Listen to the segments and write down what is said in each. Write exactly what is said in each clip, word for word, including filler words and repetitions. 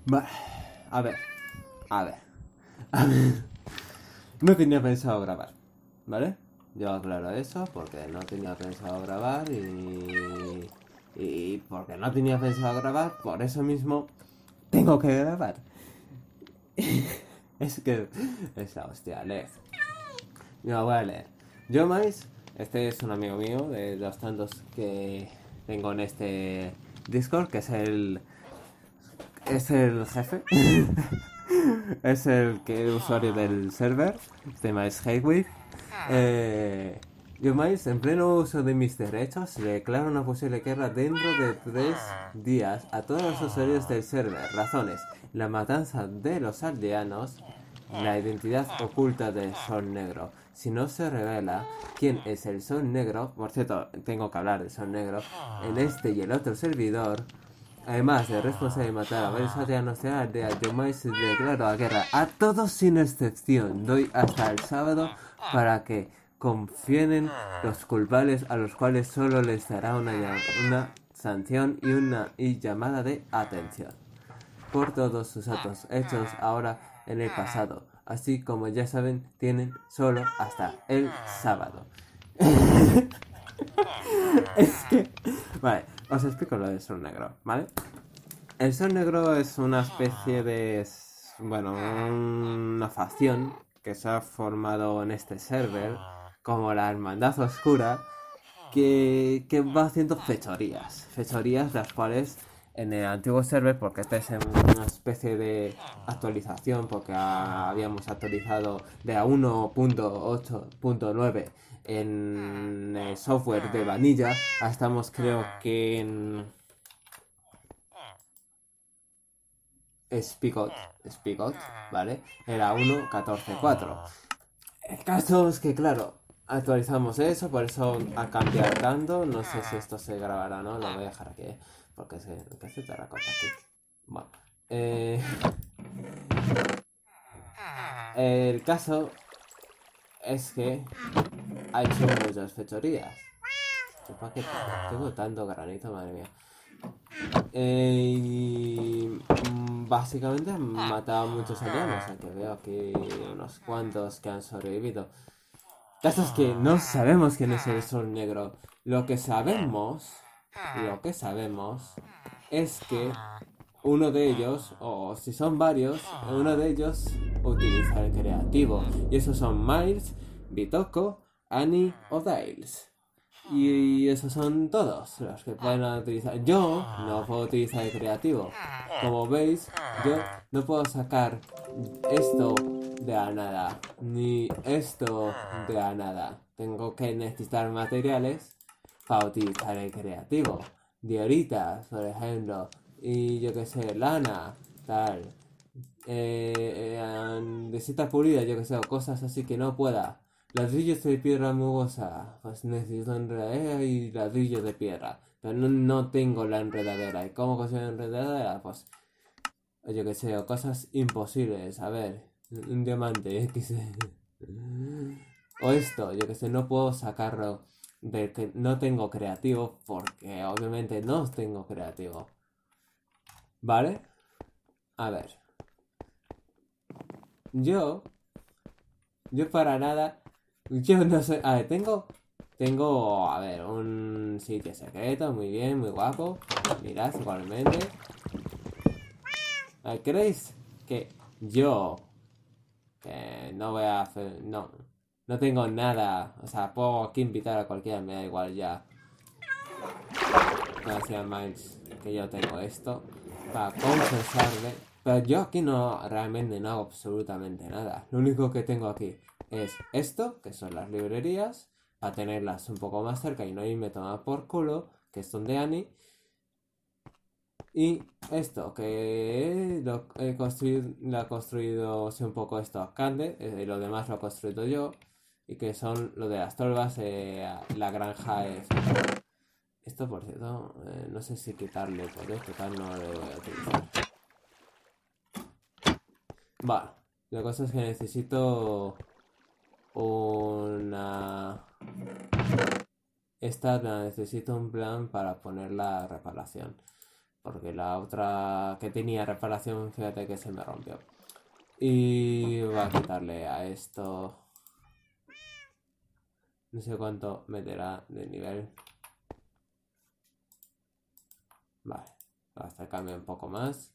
Va, a ver, a ver, a ver. No tenía pensado grabar, ¿vale? Yo aclaro eso porque no tenía pensado grabar y... Y porque no tenía pensado grabar, por eso mismo tengo que grabar. Es que... Esa hostia, leer. No, voy a leer. Yo Mais, este es un amigo mío de los tantos que tengo en este Discord, que es el... Es el jefe. Es el que el usuario del server. Se llama Haywick. Eh, yo Mais, en pleno uso de mis derechos, le declaro una posible guerra dentro de tres días a todos los usuarios del server. Razones: la matanza de los aldeanos, la identidad oculta del Sol Negro. Si no se revela quién es el Sol Negro, por cierto, tengo que hablar del Sol Negro, en este y el otro servidor, además de responsable de matar a varios aldeanos de la aldea, yo Mais declaro la guerra a todos sin excepción. Doy hasta el sábado para que confienen los culpables, a los cuales solo les dará una, una sanción y una y llamada de atención por todos sus actos hechos ahora en el pasado. Así como ya saben, tienen solo hasta el sábado. Es que... Vale, os explico lo del Sol Negro, ¿vale? El Sol Negro es una especie de... Bueno, una facción que se ha formado en este server, como la Hermandad Oscura, que, que va haciendo fechorías. Fechorías las cuales en el antiguo server, porque esta es una especie de actualización, porque a, habíamos actualizado de a uno punto ocho punto nueve en el software de vanilla, estamos creo que en Spigot, Spigot, ¿vale? Era uno punto catorce punto cuatro. El caso es que, claro, actualizamos eso, por eso ha cambiado tanto. No sé si esto se grabará o no, lo voy a dejar aquí, porque se, que se terracota aquí. Bueno, eh... el caso es que ha hecho muchas fechorías. ¿Para qué tengo tanto granito, madre mía? Eh, y básicamente han matado a muchos aldeanos, aunque veo aquí unos cuantos que han sobrevivido. El caso es que no sabemos quién es el Sol Negro. Lo que sabemos, lo que sabemos es que uno de ellos, o si son varios, uno de ellos utiliza el creativo. Y esos son Miles, Bitoko, Annie o Diles. Y esos son todos los que pueden utilizar. Yo no puedo utilizar el creativo. Como veis, yo no puedo sacar esto de la nada, ni esto de la nada. Tengo que necesitar materiales para utilizar el creativo. Dioritas, por ejemplo, y yo que sé, lana, tal. Eh, eh, necesita pulida, yo que sé, cosas así que no pueda. Ladrillos de piedra mugosa, pues necesito enredadera y ladrillos de piedra. Pero no, no tengo la enredadera. ¿Y cómo consigo la enredadera? Pues, yo que sé, cosas imposibles. A ver, un diamante, X. O esto, yo que sé, no puedo sacarlo de que no tengo creativo, porque obviamente no tengo creativo. ¿Vale? A ver. Yo, yo para nada... Yo no sé, a ver, tengo, tengo, a ver, un sitio secreto, muy bien, muy guapo. Mirad, igualmente. A ver, ¿creéis que yo, que no voy a hacer, no, no tengo nada, o sea, puedo aquí invitar a cualquiera, me da igual ya. Gracias, Miles, que yo tengo esto, para confesarle, pero yo aquí no, realmente no hago absolutamente nada. Lo único que tengo aquí es esto, que son las librerías, para tenerlas un poco más cerca y no irme tomar por culo, que es donde Annie. Y esto, que lo he construido, lo ha construido un poco esto Cande, y lo demás lo he construido yo, y que son lo de las tolvas, eh, la granja es... Esto, por cierto, eh, no sé si quitarle, porque total no lo voy a utilizar. Vale, la cosa es que necesito una... Esta la necesito un plan para poner la reparación. Porque la otra que tenía reparación, fíjate que se me rompió. Y voy a quitarle a esto. No sé cuánto meterá de nivel. Vale, hasta cambia un poco más.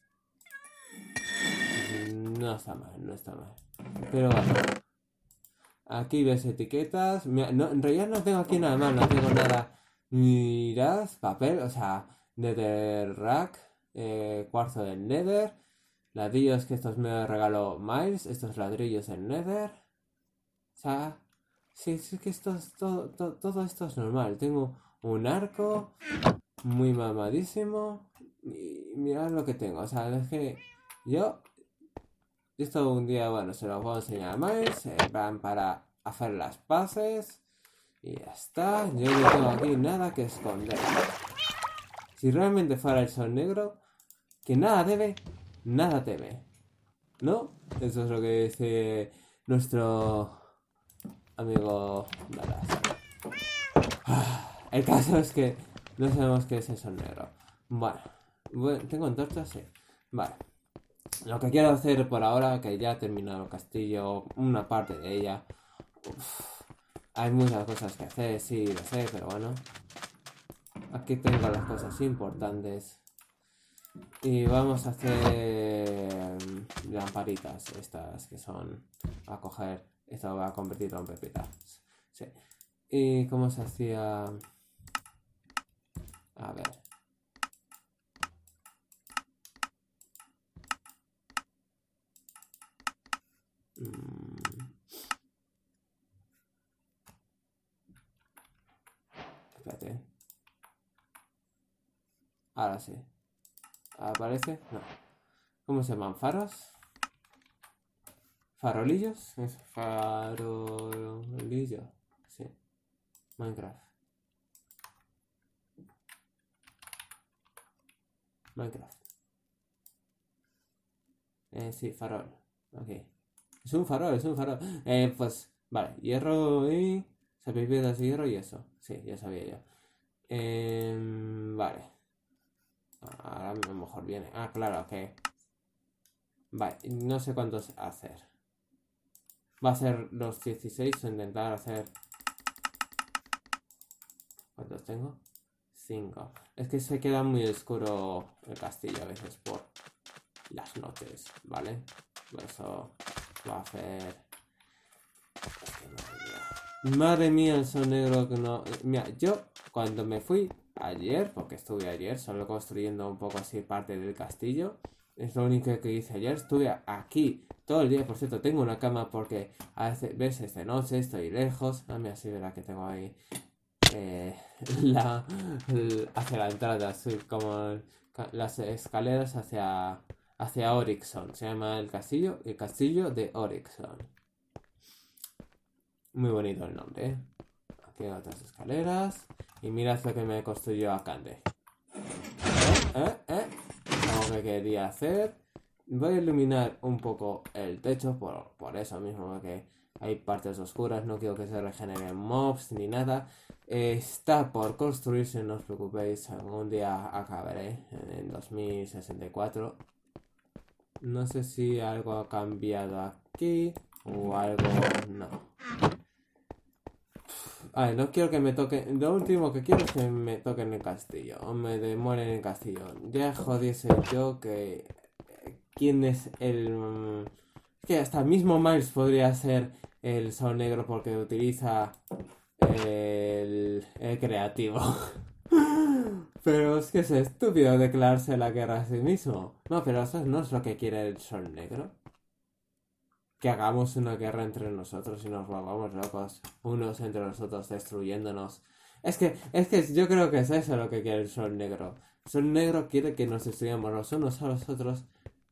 No está mal, no está mal. Pero bueno. Aquí ves etiquetas. Mira, no, en realidad no tengo aquí nada más, no tengo nada. Mirad, papel, o sea, Netherrack, eh, cuarzo del Nether, ladrillos que estos me regaló Miles, estos ladrillos en Nether. O sea, sí, sí que esto es todo, todo, todo esto es normal. Tengo un arco muy mamadísimo y mirad lo que tengo. O sea, es que yo esto un día, bueno, se lo puedo enseñar a Miles, en plan para hacer las paces. Y ya está, yo no tengo aquí nada que esconder. Si realmente fuera el sol negro, que nada debe, nada teme. ¿No? Eso es lo que dice nuestro amigo Dallas. El caso es que no sabemos qué es el sol negro. Bueno, bueno ¿tengo antorchas? Sí. Vale. Lo que quiero hacer por ahora, que ya he terminado el castillo, una parte de ella. Uf, hay muchas cosas que hacer, sí, lo sé, pero bueno. Aquí tengo las cosas importantes. Y vamos a hacer lamparitas, estas que son a coger. Esto va a convertirlo en pepitas. Sí. ¿Y cómo se hacía? A ver. Mm. Espérate. Ahora sí. ¿Aparece? No. ¿Cómo se llaman? ¿Faros? ¿Farolillos? Es farolillo. Sí. Minecraft. Minecraft. Eh, sí, farol. Ok. Es un farol, es un farol. Eh, pues, vale. Hierro y... Sabéis piedras de hierro y eso. Sí, ya sabía yo. Eh, vale. Ahora a lo mejor viene. Ah, claro, que... Vale, no sé cuántos hacer. Va a ser los dieciséis o intentar hacer... ¿Cuántos tengo? cinco. Es que se queda muy oscuro el castillo a veces por las noches, ¿vale? Por eso va a hacer... Es que madre mía. Madre mía, el sol negro que no... Mira, yo cuando me fui ayer, porque estuve ayer solo construyendo un poco así parte del castillo, es lo único que hice ayer, estuve aquí todo el día. Por cierto, tengo una cama porque a veces de noche estoy lejos. Ah, mira, sí, verá que tengo ahí eh, la, la, hacia la entrada, así como las escaleras hacia, hacia Oryxon. Se llama el castillo, el castillo de Oryxon. Muy bonito el nombre, ¿eh? Aquí hay otras escaleras. Y mirad lo que me construyó Akande. ¿Eh? ¿Eh? ¿Eh? Algo que quería hacer. Voy a iluminar un poco el techo por, por eso mismo, porque hay partes oscuras, no quiero que se regeneren mobs ni nada. Eh, está por construirse, no os preocupéis, algún día acabaré en dos mil sesenta y cuatro. No sé si algo ha cambiado aquí o algo no. A ver, no quiero que me toque. Lo último que quiero es que me toquen el castillo o me demoren el castillo. Ya jodiese yo que... ¿Quién es el...? Es que hasta mismo Miles podría ser el sol negro porque utiliza el, el creativo. Pero es que es estúpido declararse la guerra a sí mismo. No, pero eso no es lo que quiere el sol negro. Que hagamos una guerra entre nosotros y nos volvamos locos unos entre nosotros destruyéndonos. Es que, es que yo creo que es eso lo que quiere el sol negro. El sol negro quiere que nos destruyamos los unos a los otros.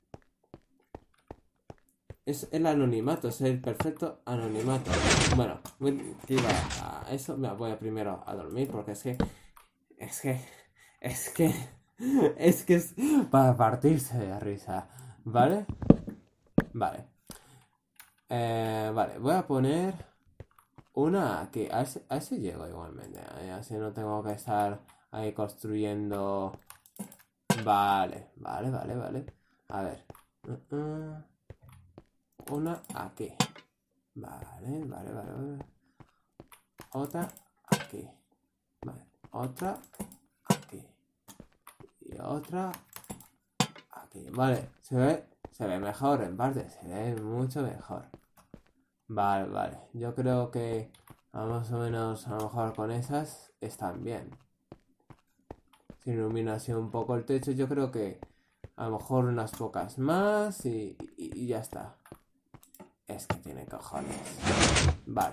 Es el anonimato, es el perfecto anonimato. Bueno, iba a eso, me voy primero a dormir porque es que, es que, es que, es que es para partirse de risa, ¿vale? Vale. Eh, vale, voy a poner una aquí, a ese, a ese llego igualmente, así no tengo que estar ahí construyendo Vale, vale, vale, vale. A ver. Uh, uh. Una aquí. Vale, vale, vale, vale. Otra aquí. Vale. Otra aquí. Y otra aquí. Vale, se ve, se ve mejor en parte. Se ve mucho mejor. Vale, vale. Yo creo que más o menos a lo mejor con esas están bien. Si ilumina así un poco el techo, yo creo que a lo mejor unas pocas más y, y, y ya está. Es que tiene cojones. Vale.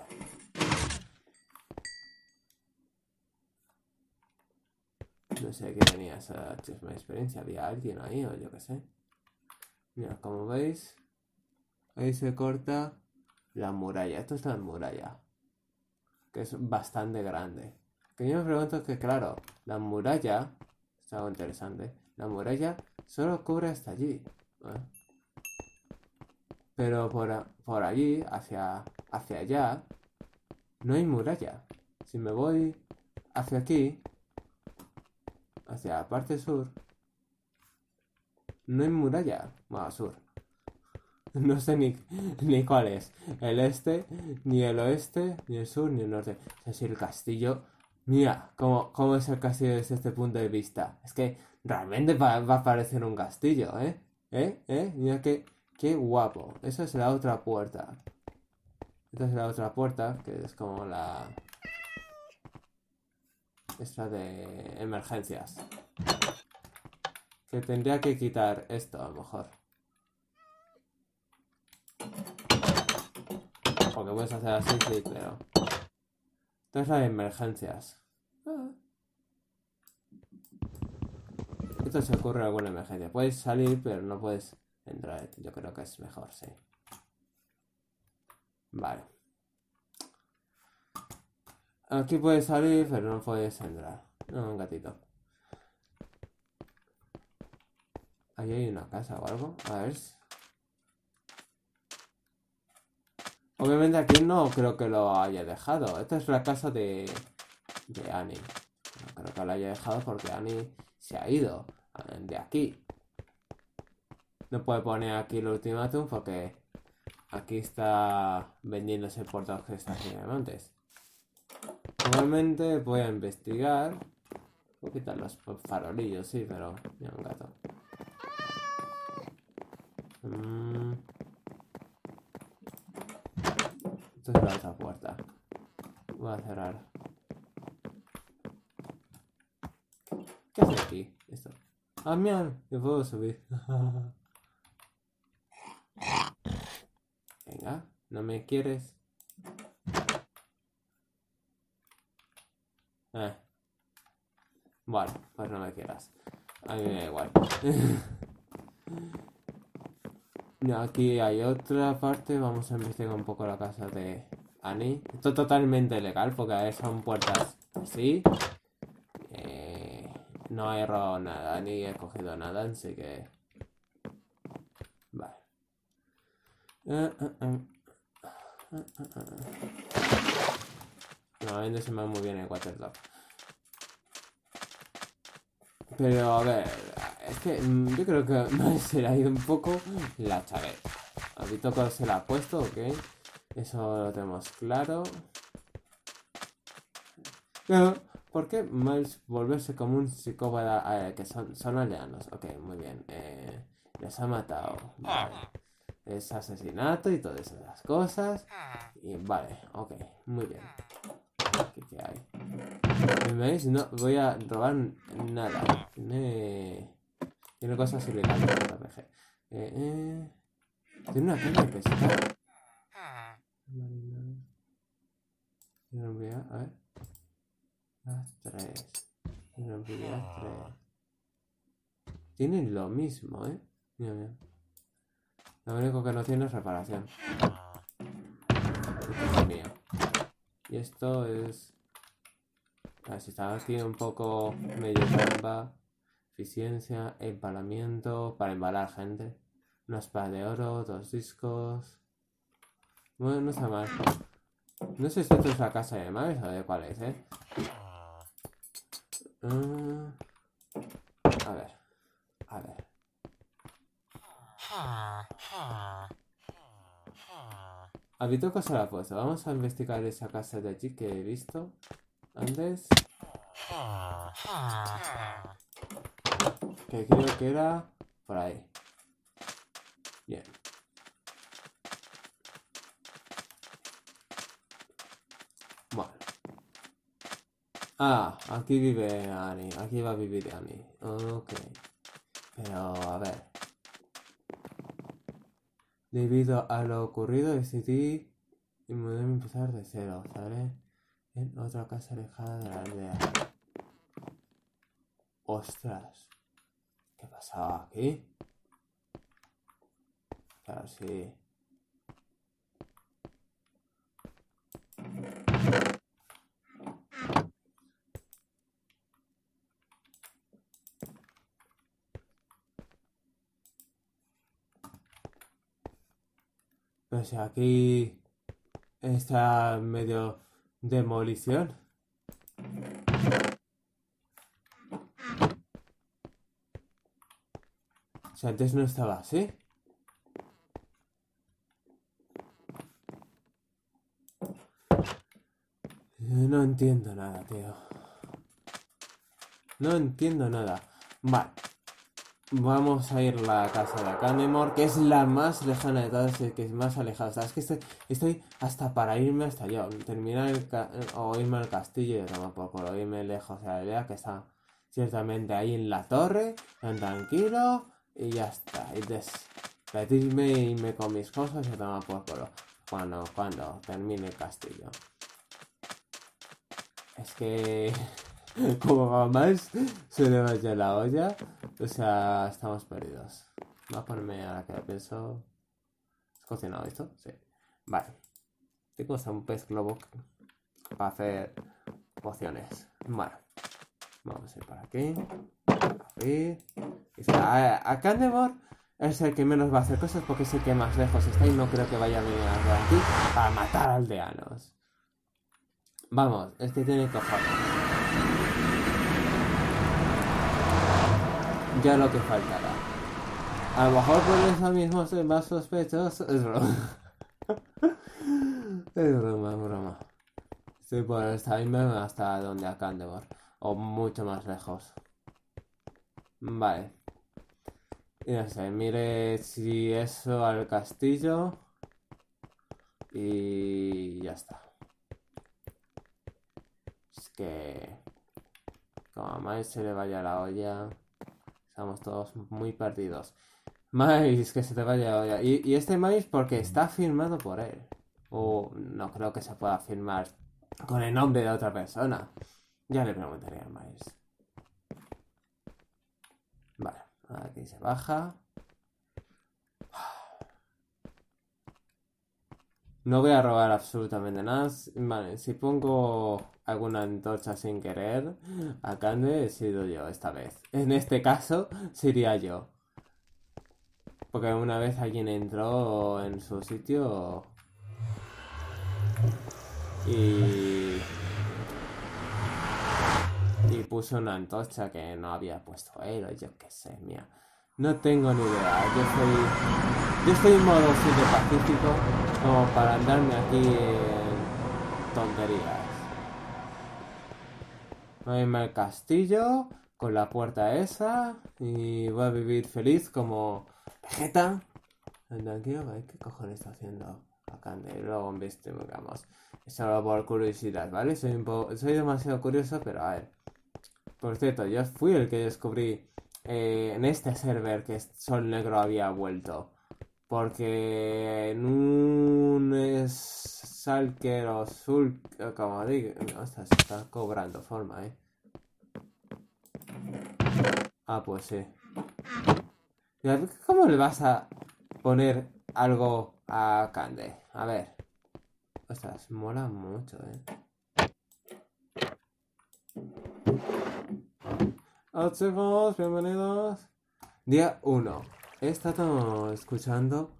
No sé qué tenía esa chisma de experiencia. Había alguien ahí o yo qué sé. Mira, como veis, ahí se corta la muralla. Esto es la muralla, que es bastante grande. Que yo me pregunto que, claro, la muralla, es algo interesante, la muralla solo cubre hasta allí, ¿eh? Pero por, a- por allí, hacia, hacia allá, no hay muralla. Si me voy hacia aquí, hacia la parte sur, no hay muralla. Bueno, sur. No sé ni, ni cuál es. El este, ni el oeste, ni el sur, ni el norte. O sea, si el castillo... Mira, cómo, cómo es el castillo desde este punto de vista. Es que realmente va, va a parecer un castillo, ¿eh? ¿Eh? ¿Eh? Mira qué, qué guapo. Esa es la otra puerta. Esta es la otra puerta, que es como la... Esta de emergencias. Que tendría que quitar esto, a lo mejor. Porque puedes hacer así, sí, pero... Esta es la de emergencias. Ah. Esto se ocurre en alguna emergencia. Puedes salir, pero no puedes entrar. Yo creo que es mejor, sí. Vale. Aquí puedes salir, pero no puedes entrar. No, un gatito. Ahí hay una casa o algo. A ver. Obviamente aquí no creo que lo haya dejado. Esta es la casa de, de Annie. No creo que lo haya dejado porque Annie se ha ido de aquí. No puede poner aquí el ultimátum porque aquí está vendiéndose por dos gestas de diamantes. Igualmente voy a investigar. Voy a quitar los farolillos, sí, pero mira un gato. Mm. Esto es la otra puerta. Voy a cerrar. ¿Qué hace aquí? Esto. Ah, mira, yo puedo subir. Venga, ¿no me quieres? Eh. Bueno, pues no me quieras. A mí me da igual. Aquí hay otra parte. Vamos a investigar un poco la casa de Annie. Esto es totalmente legal porque a ver, son puertas así. Eh, no he robado nada ni he cogido nada, así que... Vale. Uh, uh, uh. Uh, uh, uh. Normalmente se me va muy bien el Waterdog. Pero a ver, es que yo creo que se le ha ido un poco la chavet. A Bitoco se la ha puesto, ok. Eso lo tenemos claro. Pero, ¿por qué Miles volverse como un psicópata? Eh, que son, son aldeanos. Ok, muy bien. Eh, les ha matado. Vale. Es asesinato y todas esas cosas. Y vale, ok, muy bien. ¿Qué, qué hay? ¿Me veis? No voy a robar nada. Tiene, tiene cosas ilegales. Eh, eh. Tiene una caña de pescar. A ver. Las tres. tres. Tienen lo mismo, ¿eh? Mira, mira. Lo único que no tiene es reparación. Esto es mío. Y esto es... A ver si está aquí un poco medio trampa. Eficiencia, empalamiento, para embalar gente. Una espada de oro, dos discos. Bueno, no está mal. No sé si esto es la casa de Miles o de cuál es, ¿eh? Uh, a ver. A ver. Habito cosa la puesto. Vamos a investigar esa casa de allí que he visto antes. Que creo que era por ahí. Bien. Bueno. Ah, aquí vive Annie. Aquí va a vivir Annie. Ok. Pero, a ver. Debido a lo ocurrido, decidí y mudarme a empezar de cero, ¿sabes? En otra casa alejada de la aldea. ¡Ostras! ¿Qué pasaba aquí? Claro, sí. Pues aquí está medio demolición. O sea, antes no estaba así. No entiendo nada, tío. No entiendo nada. Vale. Vamos a ir a la casa de Candemore, que es la más lejana de todas, que es más alejada. O sea, es que estoy, estoy hasta para irme hasta yo. Terminar el ca o irme al castillo y tomar por culo, irme lejos de la aldea, que está ciertamente ahí en la torre, tan tranquilo, y ya está. Y despedirme y irme con mis cosas y tomar por culo. Cuando, cuando termine el castillo. Es que... como jamás se le vaya la olla, o sea, estamos perdidos. Voy a ponerme a la que lo pienso. ¿Es cocinado esto? Sí. Vale. Tengo hasta un pez globo para hacer pociones. Bueno. Vamos a ir para aquí. Abrir. Y a, a Candemore es el que menos va a hacer cosas porque es el que más lejos está y no creo que vaya a venir aquí para matar aldeanos. Vamos, es que tiene cojones. Ya lo que faltará. A lo mejor por eso mismo soy más sospechoso. Es broma. Es broma, es broma. Estoy por el timer hasta donde a Candemore. O mucho más lejos. Vale. Y no sé, mire si eso al castillo. Y ya está. Es que... como a Miles se le vaya la olla... Estamos todos muy perdidos. Miles, que se te vaya la olla. Y, y este Miles porque está firmado por él. O no creo que se pueda firmar con el nombre de otra persona. Ya le preguntaré a Miles. Vale, aquí se baja. No voy a robar absolutamente nada. Vale, si pongo alguna antorcha sin querer, a Cande he sido yo esta vez. En este caso, sería yo. Porque una vez alguien entró en su sitio y... y puso una antorcha que no había puesto él, o yo qué sé, mía. No tengo ni idea. Yo soy... Yo estoy en modo de pacífico como para andarme aquí en tonterías. Voy a irme al castillo con la puerta esa y voy a vivir feliz como Vegeta. Tranquilo, ¿qué cojones está haciendo acá? Y luego investigamos. Es solo por curiosidad, ¿vale? Soy, un poco, soy demasiado curioso, pero a ver. Por cierto, yo fui el que descubrí eh, en este server que Sol Negro había vuelto. Porque en un Salker o Sulk, como digo, ostras, se está cobrando forma, eh. Ah, pues sí. ¿Cómo le vas a poner algo a Cande? A ver. Ostras, mola mucho, eh. Hola chicos, bienvenidos. Día uno. He estado escuchando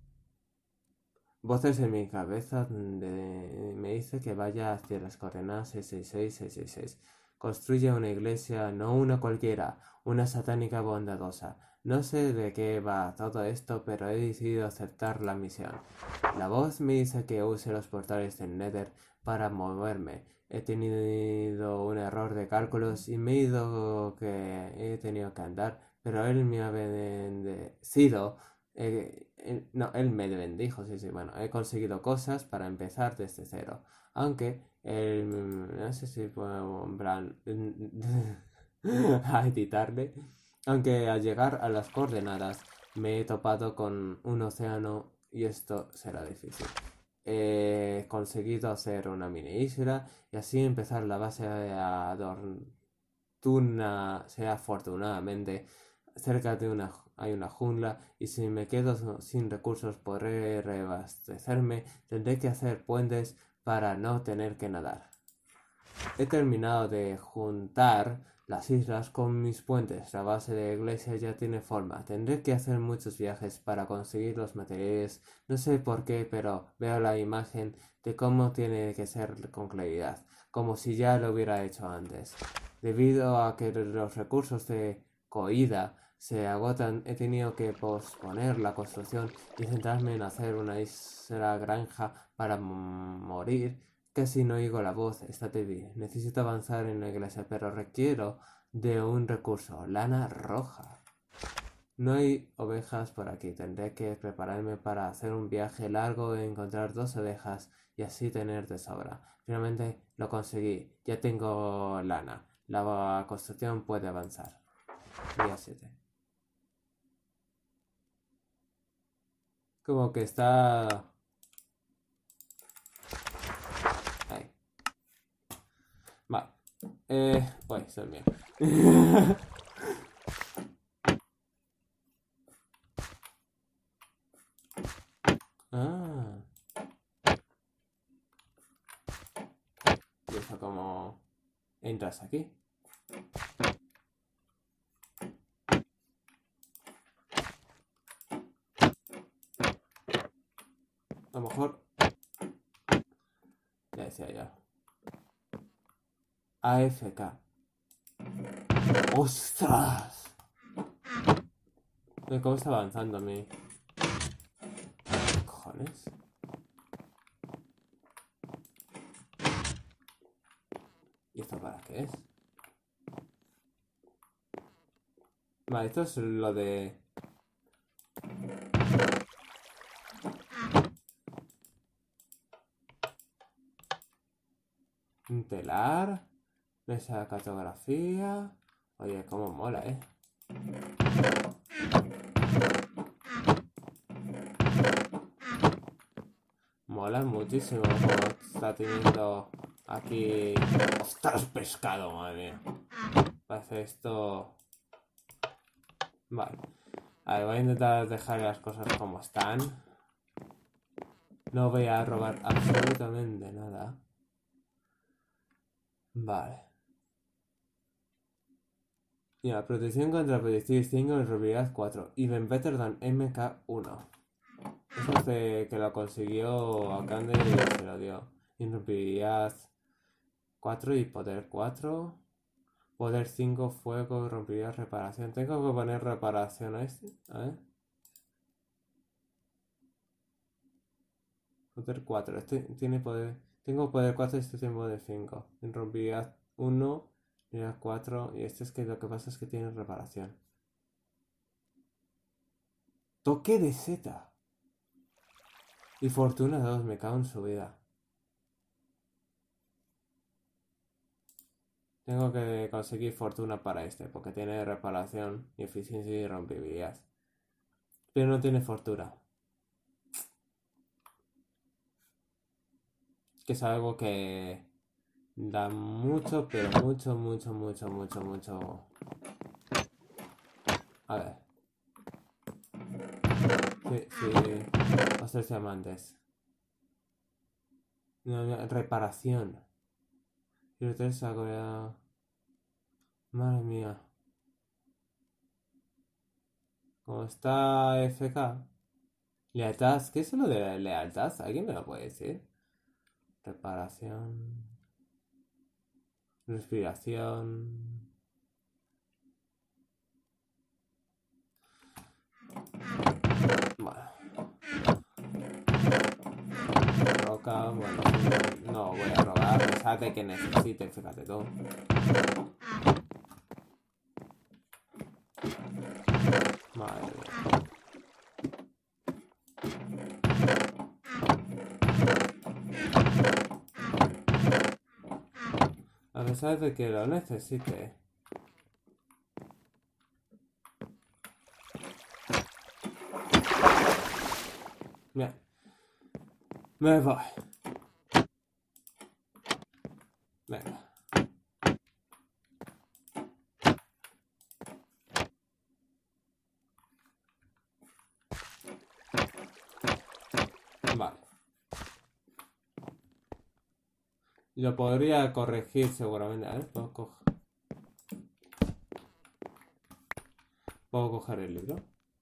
voces en mi cabeza donde me dice que vaya hacia las coordenadas seiscientos sesenta y seis, seiscientos sesenta y seis. Construye una iglesia, no una cualquiera, una satánica bondadosa. No sé de qué va todo esto, pero he decidido aceptar la misión. La voz me dice que use los portales del Nether para moverme. He tenido un error de cálculos y me he ido que he tenido que andar, pero él me ha bendecido. Eh, eh, no, él me bendijo, sí, sí, bueno, he conseguido cosas para empezar desde cero. Aunque, el, no sé si puedo, en plan, a editarle. Aunque al llegar a las coordenadas me he topado con un océano y esto será difícil. He conseguido hacer una mini isla y así empezar la base de Adortuna, sea afortunadamente cerca de una hay una jungla y si me quedo sin recursos podré reabastecerme, tendré que hacer puentes para no tener que nadar. He terminado de juntar las islas con mis puentes. La base de la iglesia ya tiene forma. Tendré que hacer muchos viajes para conseguir los materiales. No sé por qué, pero veo la imagen de cómo tiene que ser con claridad, como si ya lo hubiera hecho antes. Debido a que los recursos de Coida se agotan, he tenido que posponer la construcción y centrarme en hacer una isla granja para morir. Casi no oigo la voz, está débil. Necesito avanzar en la iglesia, pero requiero de un recurso, lana roja. No hay ovejas por aquí, tendré que prepararme para hacer un viaje largo e encontrar dos ovejas y así tener de sobra. Finalmente lo conseguí, ya tengo lana. La construcción puede avanzar. Día siete. Como que está... Ahí. Vale. Eh... Uy, soy mío. Ah. ¿Y eso cómo entras aquí? A lo mejor... Ya decía yo. A F K. ¡Ostras! ¿Cómo está avanzando mi...? ¿Qué cojones? ¿Y esto para qué es? Vale, esto es lo de... Un telar. Mesa de cartografía. Oye, cómo mola, ¿eh? Mola muchísimo como está teniendo aquí... ¡Ostras, pescado, madre mía! Parece esto... Vale. A ver, voy a intentar dejar las cosas como están. No voy a robar absolutamente nada. Vale. Mira, protección contra proyectil cinco, irrompibilidad cuatro. Even better than M K uno. Eso es de que lo consiguió Akande y se lo dio. Irrompibilidad cuatro y poder cuatro. Poder cinco, fuego, irrompibilidad, reparación. Tengo que poner reparación a este. A ver. Poder cuatro. Este tiene poder. Tengo poder cuatro y este tiene poder cinco. Irrompibilidad uno. Mira cuatro. Y este es que lo que pasa es que tiene reparación. Toque de Z. Y fortuna dos. Me cago en su vida. Tengo que conseguir fortuna para este. Porque tiene reparación y eficiencia y rompibilidad. Pero no tiene fortuna. Que es algo que da mucho, pero mucho, mucho, mucho, mucho, mucho. A ver. Sí, sí. Los diamantes. No, no, reparación. Y tres hago ya. Madre mía. ¿Cómo está F K? Lealtad. ¿Qué es lo de la lealtad? ¿Alguien me lo puede decir? Reparación. Respiración. Bueno. Roca, bueno, no voy a robar, a pesar de que necesite, fíjate tú. Madre mía. A pesar de que lo necesite. Mira. Me voy. Venga. Vale. Lo podría corregir seguramente. A ver, puedo coger. ¿Puedo coger el libro?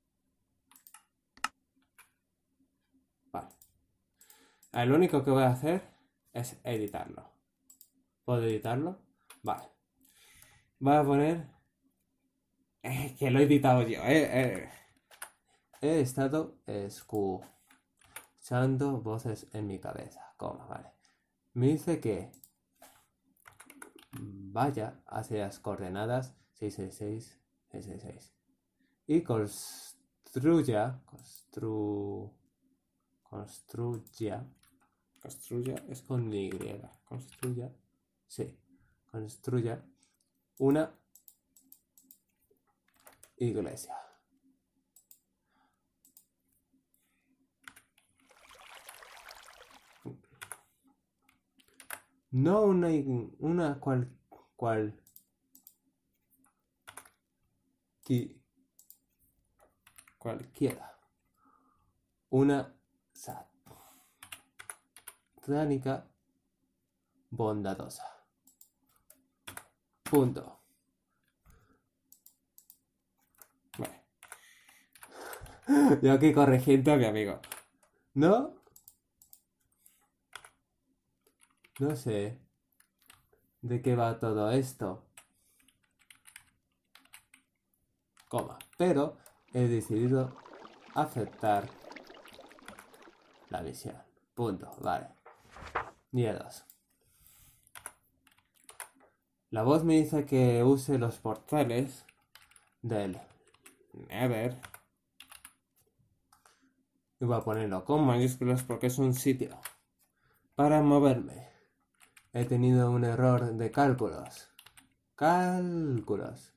Vale. Lo único que voy a hacer es editarlo. ¿Puedo editarlo? Vale. Voy a poner... Es que lo he editado yo, eh. eh. He estado escuchando voces en mi cabeza. ¿Cómo? Vale. Me dice que vaya hacia las coordenadas seis seis seis, seis seis seis y construya, constru, construya, construya, es con Y, construya, sí, construya una iglesia. No una, una cual, cual, qui, cualquiera. Una satánica bondadosa. Punto. Vale. Yo aquí corrigiendo a mi amigo. ¿No? No sé de qué va todo esto. Coma. Pero he decidido aceptar la misión. Punto. Vale. Día dos. La voz me dice que use los portales del Nether. Y voy a ponerlo con mayúsculas porque es un sitio para moverme. He tenido un error de cálculos. Cálculos.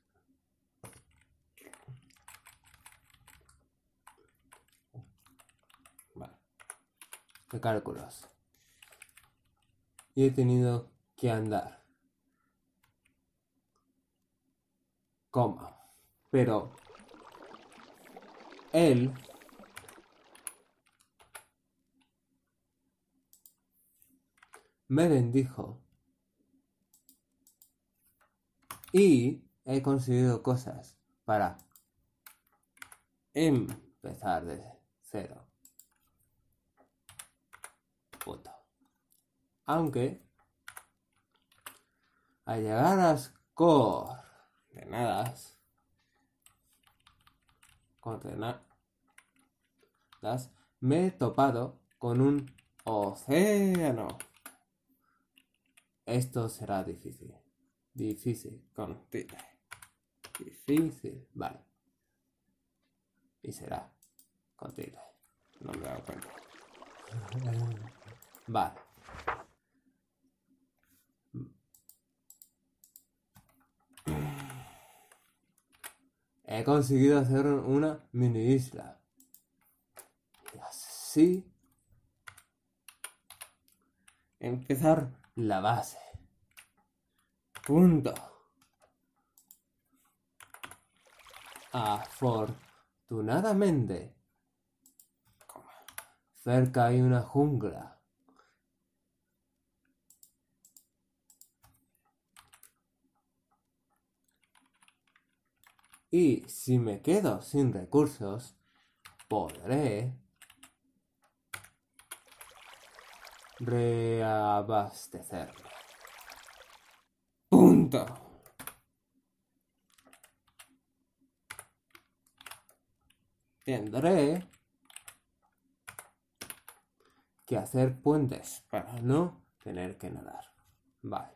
Vale. De cálculos. Y he tenido que andar. Coma. Pero él me bendijo y he conseguido cosas para empezar desde cero. Punto. Aunque al llegar a las coordenadas coordenadas me he topado con un océano. Esto será difícil. Difícil contigo. Difícil. Vale. Y será contigo. No me he dado cuenta. Vale. He conseguido hacer una mini isla. Y así empezar la base. Punto. Afortunadamente, cerca hay una jungla. Y si me quedo sin recursos, podré reabastecerme. ¡Pum! Punto. Tendré que hacer puentes para no tener que nadar. Vale.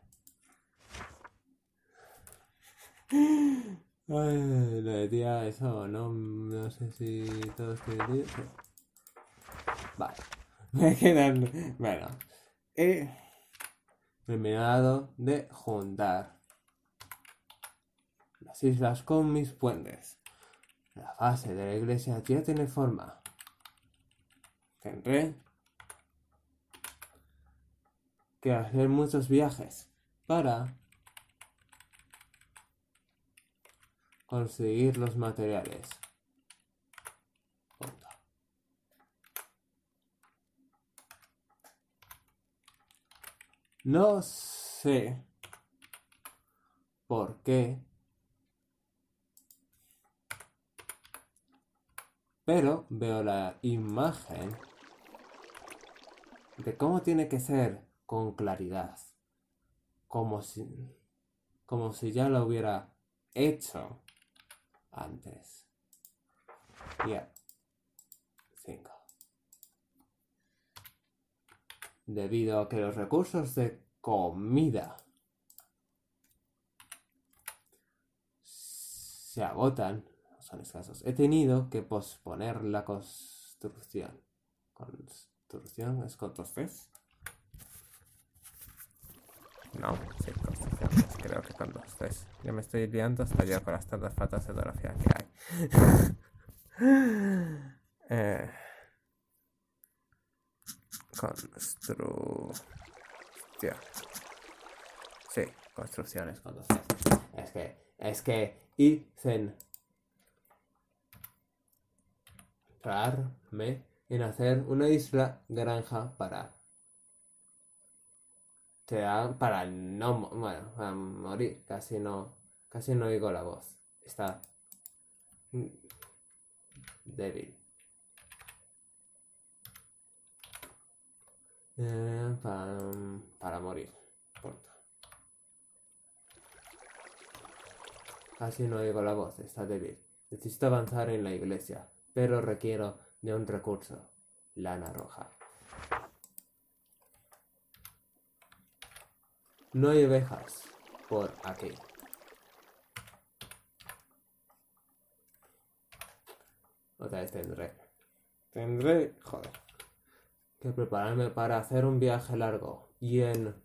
Ay, lo de tía, eso, no, no sé si todos tienen... Sí. Vale. Me quedan... Bueno. He terminado de juntar las islas con mis puentes. La base de la iglesia ya tiene forma. Tendré que hacer muchos viajes para conseguir los materiales. Punto. No sé por qué, pero veo la imagen de cómo tiene que ser con claridad, como si, como si ya lo hubiera hecho antes. Ya. cinco. Debido a que los recursos de comida se agotan, son escasos, he tenido que posponer la construcción. ¿Construcción es con dos Cs? No, sí, construcción. Creo que con dos Cs. Ya me estoy liando hasta yo con las tantas faltas de ortografía que hay. eh, construcción. Sí, construcciones con dos Cs. Es que, es que hice me en hacer una isla granja para para no bueno para morir. Casi no casi no oigo la voz. Está débil. Eh, para, para morir. Punto. Casi no oigo la voz. Está débil. Necesito avanzar en la iglesia, pero requiero de un recurso. Lana roja. No hay ovejas por aquí. Otra vez tendré. Tendré, joder, que prepararme para hacer un viaje largo y en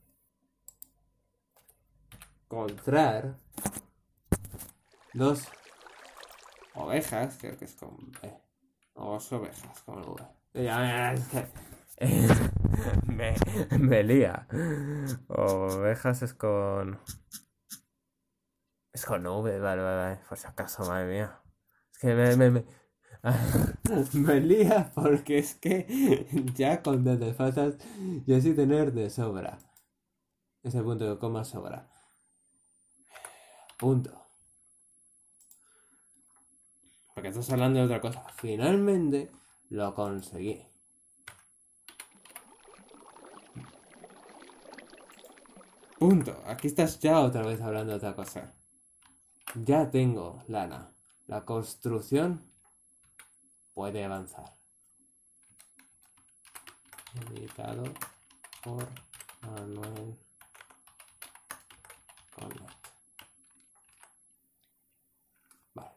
encontrar dos ovejas, creo que es con B. O dos ovejas con V. Ya, es que me, me lía. Ovejas es con... Es con V, vale, vale, vale. Por si acaso, madre mía. Es que me... me, me... me lía porque es que ya con desde faltas yo sí tener de sobra. Ese punto de coma sobra. Punto. Porque estás hablando de otra cosa. Finalmente lo conseguí. Punto. Aquí estás ya otra vez hablando de otra cosa. Ya tengo lana. La construcción puede avanzar. Editado por Manuel Connet. Vale.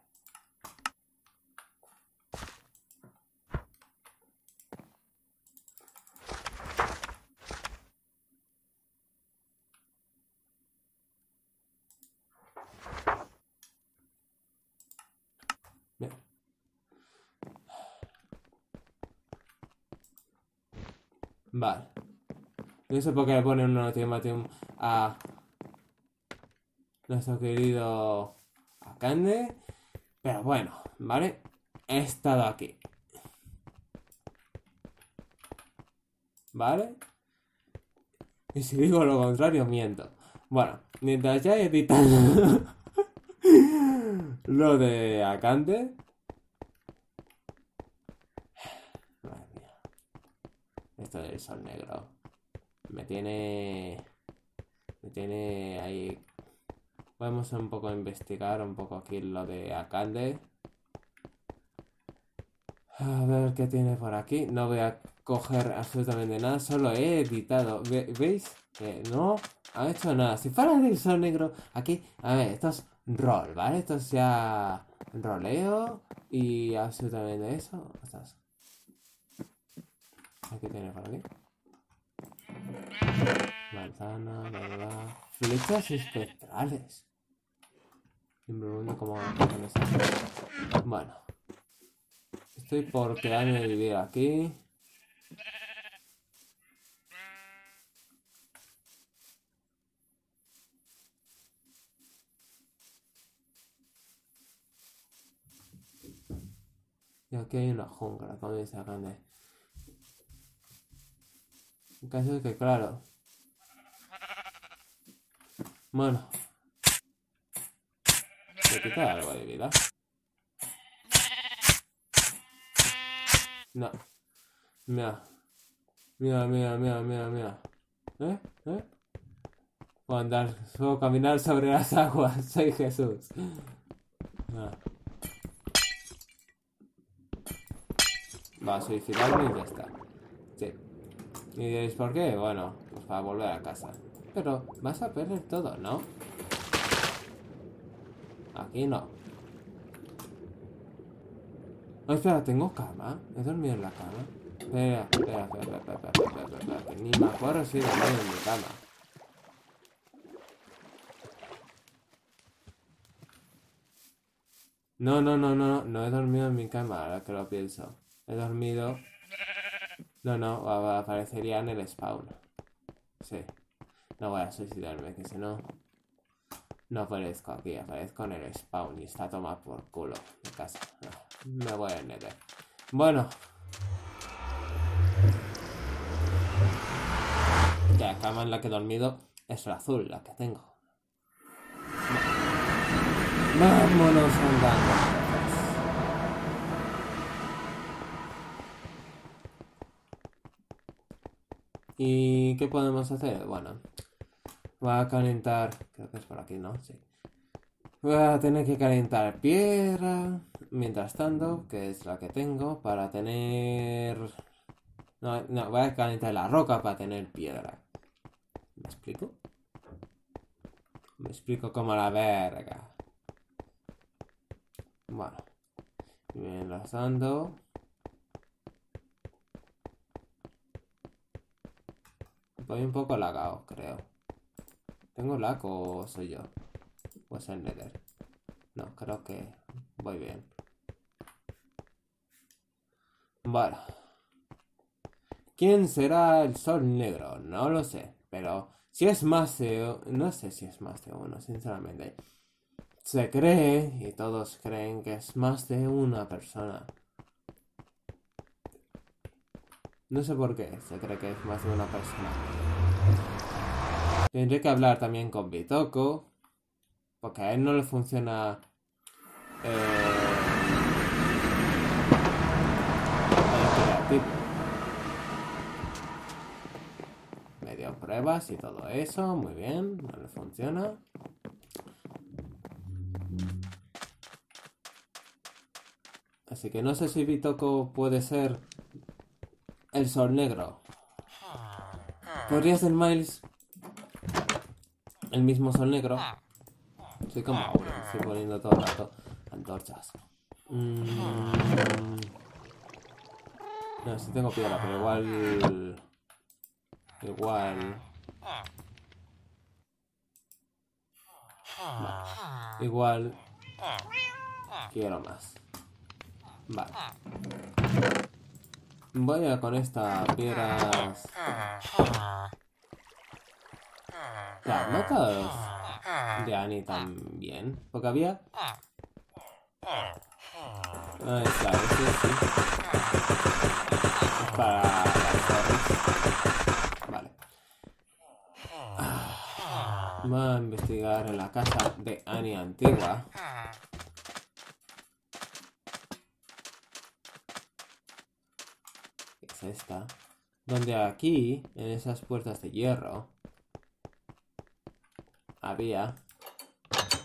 Bien. Vale. No sé por qué le ponen una ultimátum a nuestro querido Akande. Pero bueno, ¿vale? He estado aquí. ¿Vale? Y si digo lo contrario, miento. Bueno, mientras ya he editado lo de Akande. Madre mía. Esto del sol negro. Me tiene... Me tiene ahí Podemos un poco investigar un poco aquí lo de Akande. A ver qué tiene por aquí. No voy a coger absolutamente nada. Solo he editado. Ve- ¿Veis? Que no ha hecho nada. Si fuera de sol negro, aquí. A ver, esto es rol, ¿vale? Esto es ya roleo. Y absolutamente eso. Estas. ¿Qué tiene por aquí? Manzana, bla, bla, bla. Flechas espectrales. Y me pregunto cómo con eso. Bueno. Estoy por quedarme vivir aquí. Y aquí hay una jungla, como dice Akande. El caso es que, claro. Bueno. ¿Me quita algo de vida? No. Mira. Mira, mira, mira, mira, mira. ¿Eh? ¿Eh? Puedo andar, puedo caminar sobre las aguas. Soy Jesús. Ah. Va a suicidarme y ya está. Sí. ¿Y diréis por qué? Bueno, pues para volver a casa. Pero vas a perder todo, ¿no? Aquí no. Oh, espera, ¿tengo cama? ¿He dormido en la cama? Espera, espera, espera, espera, espera, espera, espera, espera, que ni me acuerdo si he dormido en mi cama. No, no, no, no, no he dormido en mi cama, ahora que lo pienso. He dormido... No, no, aparecería en el spawn. Sí. No voy a suicidarme, que si no... No aparezco aquí, aparezco en el spawn y está tomado por culo mi casa. No, me voy a nether. Bueno. La cama en la que he dormido es la azul, la que tengo. Vámonos andando. ¿Y qué podemos hacer? Bueno, voy a calentar... Creo que es por aquí, ¿no? Sí. Voy a tener que calentar piedra mientras tanto, que es la que tengo, para tener... No, no, voy a calentar la roca para tener piedra. ¿Me explico? Me explico como la verga. Bueno. Mientras tanto... Voy un poco lagado, creo. ¿Tengo lag o soy yo? ¿O es el nether? No, creo que voy bien. Bueno. ¿Quién será el sol negro? No lo sé. Pero si es más de... No sé si es más de uno, sinceramente. Se cree, y todos creen que es más de una persona. No sé por qué se cree que es más de una persona. Tendré que hablar también con Bitoko. Porque a él no le funciona... Eh, el creativo. Me dio pruebas y todo eso. Muy bien. No le funciona. Así que no sé si Bitoko puede ser el sol negro. ¿Podría ser Miles el mismo sol negro? Soy como Auron, estoy poniendo todo el rato antorchas. Mm... No, sí tengo piedra, pero igual... Igual... Vale. Igual... Quiero más. Vale. Voy a con estas piedras... Claro, no todos de Annie también. Porque había... Ah, claro, sí, sí. Es para las torres. Vale. Voy a investigar en la casa de Annie antigua. Es esta. Donde aquí, en esas puertas de hierro, había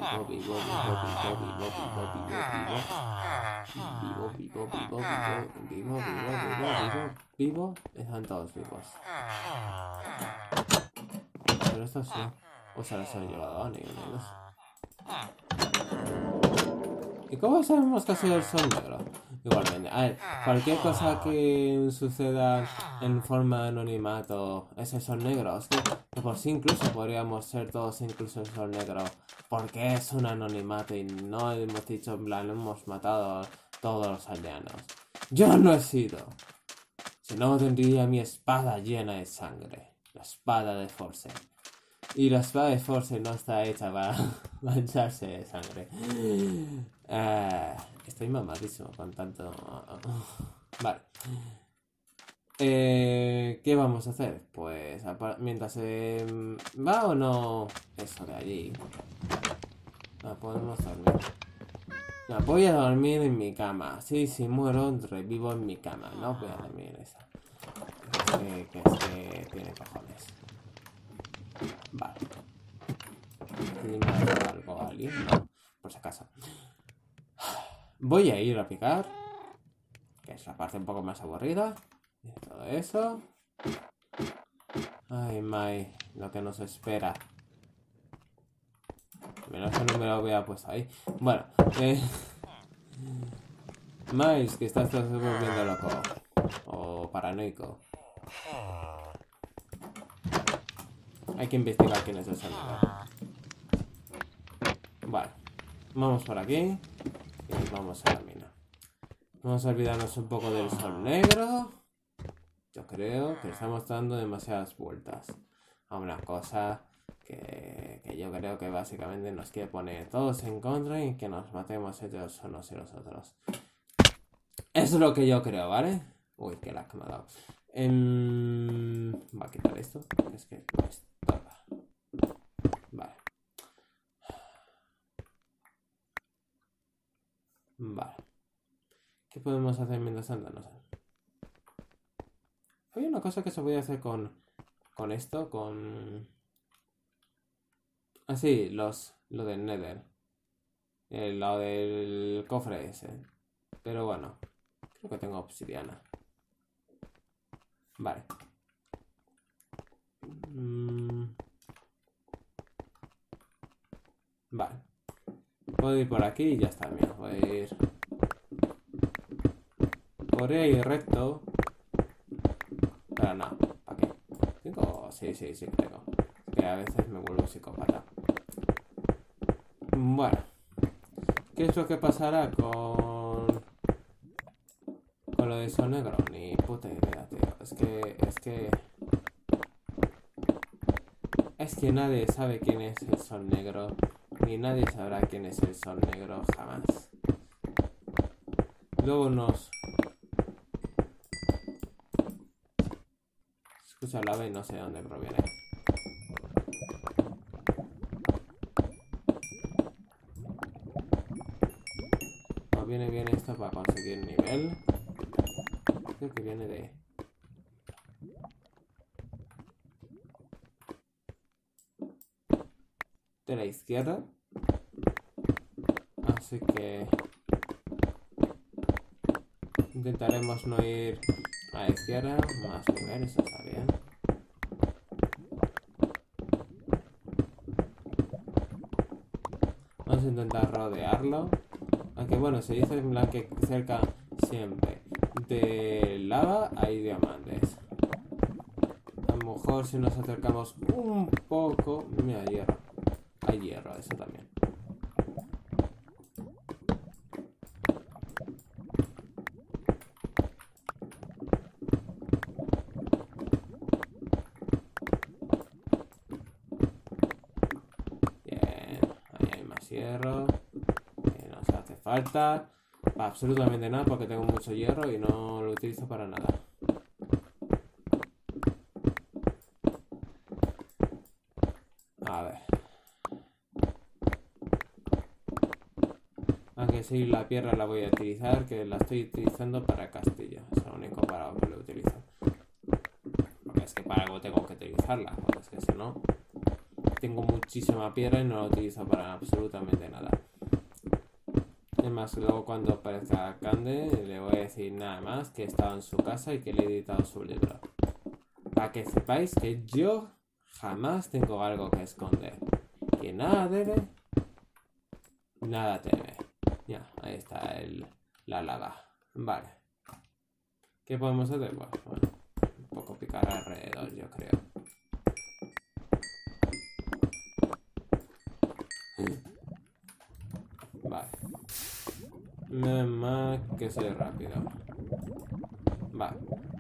vivo, vivo, vivo, vivo, vivo, vivo, vivo, vivo, vivo, vivo, vivo, vivo, vivo, vivo, vivo, están todos vivos. Pero estos no. O sea, los han llevado a ninguno. ¿Y cómo sabemos que ha sido el sol negro? Igualmente, a ver, cualquier cosa que suceda en forma de anonimato es el sol negro. Es que, que por sí incluso podríamos ser todos incluso el sol negro. Porque es un anonimato y no hemos dicho, en plan, hemos matado a todos los aldeanos. Yo no he sido. Si no, tendría mi espada llena de sangre. La espada de Force. Y la espada de Force no está hecha para mancharse de sangre. Uh, estoy mamadísimo con tanto... Vale. Eh, ¿Qué vamos a hacer? Pues mientras eh, va o no eso de allí. No podemos dormir. No, voy a dormir en mi cama. Sí, si muero, revivo en mi cama. No voy a dormir en esa. Es que, que, es que tiene cojones. Vale. ¿Me ha dado algo a alguien? No, por si acaso. Voy a ir a picar. Que es la parte un poco más aburrida. De todo eso. Ay, my. Lo que nos espera. Menos que no me lo hubiera puesto ahí. Bueno, eh... Miles, que estás volviendo loco. O paranoico. Hay que investigar quién es el sonido. Vale. Vamos por aquí. Y nos vamos a la mina. Vamos a olvidarnos un poco del sol negro. Yo creo que estamos dando demasiadas vueltas a una cosa que, que yo creo que básicamente nos quiere poner todos en contra y que nos matemos ellos unos y los otros. Eso es lo que yo creo, ¿vale? Uy, qué lag me ha dado. Um, va a quitar esto. Es que no estorba. Vale. Vale. ¿Qué podemos hacer mientras tanto? No sé. Hay una cosa que se puede hacer con, con esto, con... Ah, sí, los, lo del Nether. Eh, lo del cofre ese. Pero bueno, creo que tengo obsidiana. Vale. Mm. Vale. Puedo ir por aquí y ya está, mira. Voy a ir por ahí recto. Pero no, ¿para qué? ¿Tengo? Sí, sí, sí que tengo. Que a veces me vuelvo psicópata. Bueno. ¿Qué es lo que pasará con... con lo de sol negro? Ni puta idea, tío. Es que... es que... Es que nadie sabe quién es el sol negro. Ni nadie sabrá quién es el sol negro jamás. Luego nos... Escucha la ave y no sé de dónde proviene. No viene bien esto para conseguir nivel. Creo que viene de... de la izquierda. Así que... intentaremos no ir a la izquierda. Más nivel, eso está bien. Vamos a intentar rodearlo. Aunque bueno, se dice en plan que cerca siempre de lava hay diamantes. A lo mejor si nos acercamos un poco... Mira, hierro. Hay hierro, eso también. Bien, ahí hay más hierro. Que nos hace falta. Absolutamente nada porque tengo mucho hierro y no lo utilizo para nada. A ver. Aunque sí, la piedra la voy a utilizar, que la estoy utilizando para castillo. Es lo único para lo que lo utilizo. Porque es que para algo tengo que utilizarla, porque es que si no... tengo muchísima piedra y no la utilizo para absolutamente nada. Es más, luego cuando aparezca Cande le voy a decir nada más que he estado en su casa y que le he editado su libro. Para que sepáis que yo jamás tengo algo que esconder. Que nada debe, nada teme. Ya, ahí está el, la lava. Vale. ¿Qué podemos hacer? Bueno, bueno, un poco picar alrededor, yo creo. Vale. Nada más que soy rápido. Vale.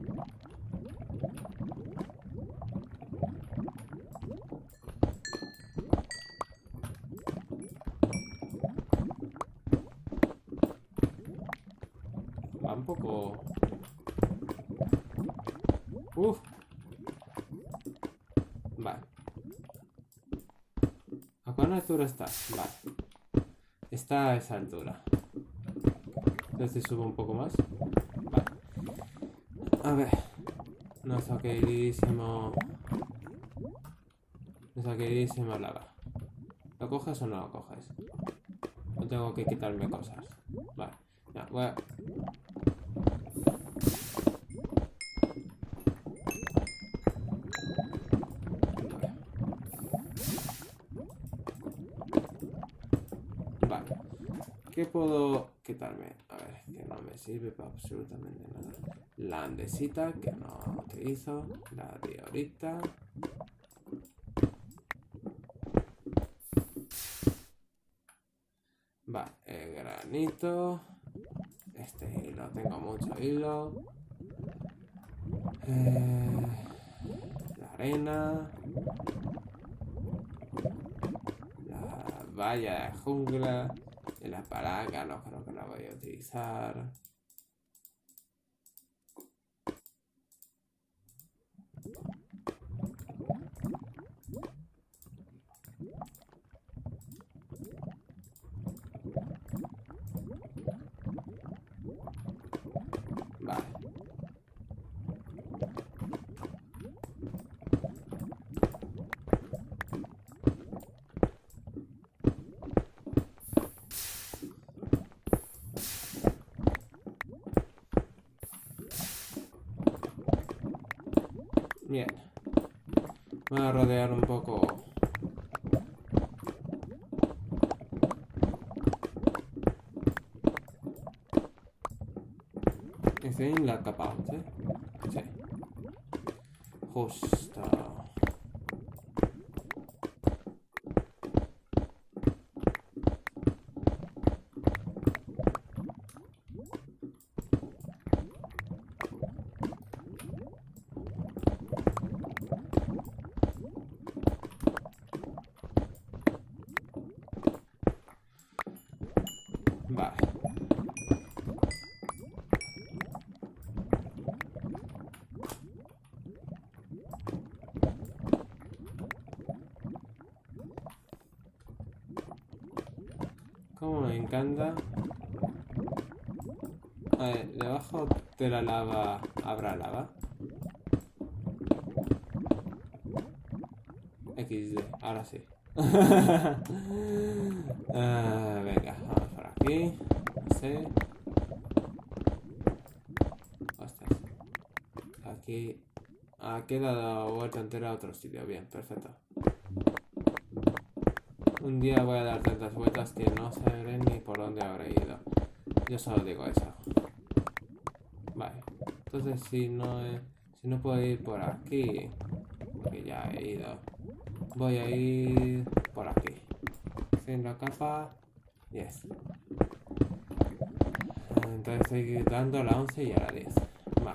Va un poco... Uf. Vale. ¿A cuál altura está? Vale. Está a esa altura. Entonces subo un poco más. Vale. A ver. Nuestro queridísimo... Nuestra queridísima lava. ¿Lo coges o no lo coges? No tengo que quitarme cosas. Vale. Ya, voy a... Vale. ¿Qué puedo quitarme? A ver, que no me sirve para absolutamente nada. La andesita, que no utilizo. La de ahorita. Vale, el granito. Este hilo, tengo mucho hilo. Eh, la arena. La valla de jungla. Y la palanca no creo que la voy a utilizar. Vale. Bien. Voy a rodear un poco. Estoy en la capa once. Sí. Justo. Vale. Como me encanta. A ver, debajo de la lava habrá lava. equis de, ahora sí. ah, venga, vamos por aquí. No sé. Ostras. Aquí. Aquí he dado vuelta entera a otro sitio. Bien, perfecto. Un día voy a dar tantas vueltas que no sabré ni por dónde habré ido. Yo solo digo eso. Vale. Entonces si no he, si no puedo ir por aquí, porque ya he ido, voy a ir por aquí. Sin la capa. Yes. Entonces estoy dando a la once y a la diez. Vale.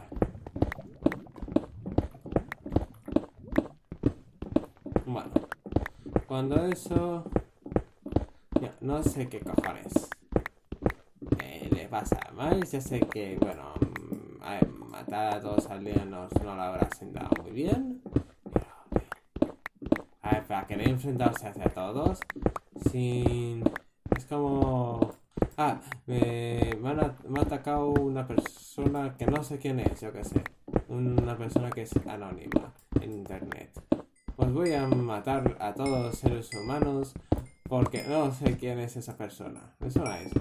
Bueno. Cuando eso... No, no sé qué cojones eh, le pasa a Miles. Ya sé que, bueno, eh, matar a todos aldeanos no lo habrá sentado muy bien. Pero, a ver, para querer enfrentarse hacia todos sin... Es como... Ah, me, me, han, me ha atacado una persona que no sé quién es, yo que sé. Una persona que es anónima en internet. Os voy a matar a todos los seres humanos porque no sé quién es esa persona. Me suena eso.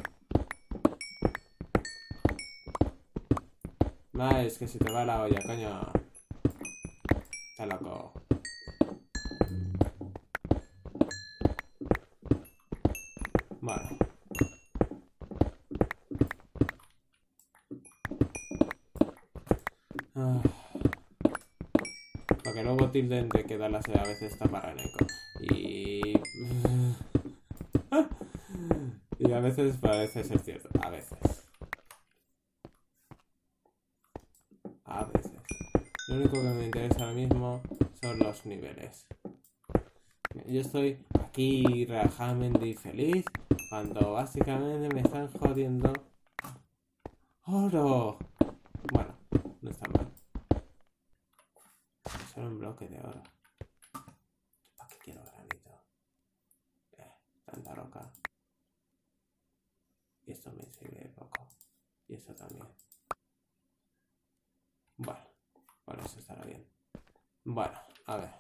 No, es que si te va la olla, coño. Está loco. Vale. Ah. Para que luego tilden de que Dallas a veces está paranoico. Y... y a veces parece ser cierto. A veces. A veces. Lo único que me interesa ahora mismo son los niveles. Yo estoy aquí relajadamente y feliz cuando básicamente me están jodiendo. ¡Oro! Bueno, no está mal. Es solo un bloque de oro. ¿Para qué quiero granito? Eh, tanta roca. Y esto me sirve poco. Y eso también. Bueno, bueno, eso estará bien. Bueno, a ver.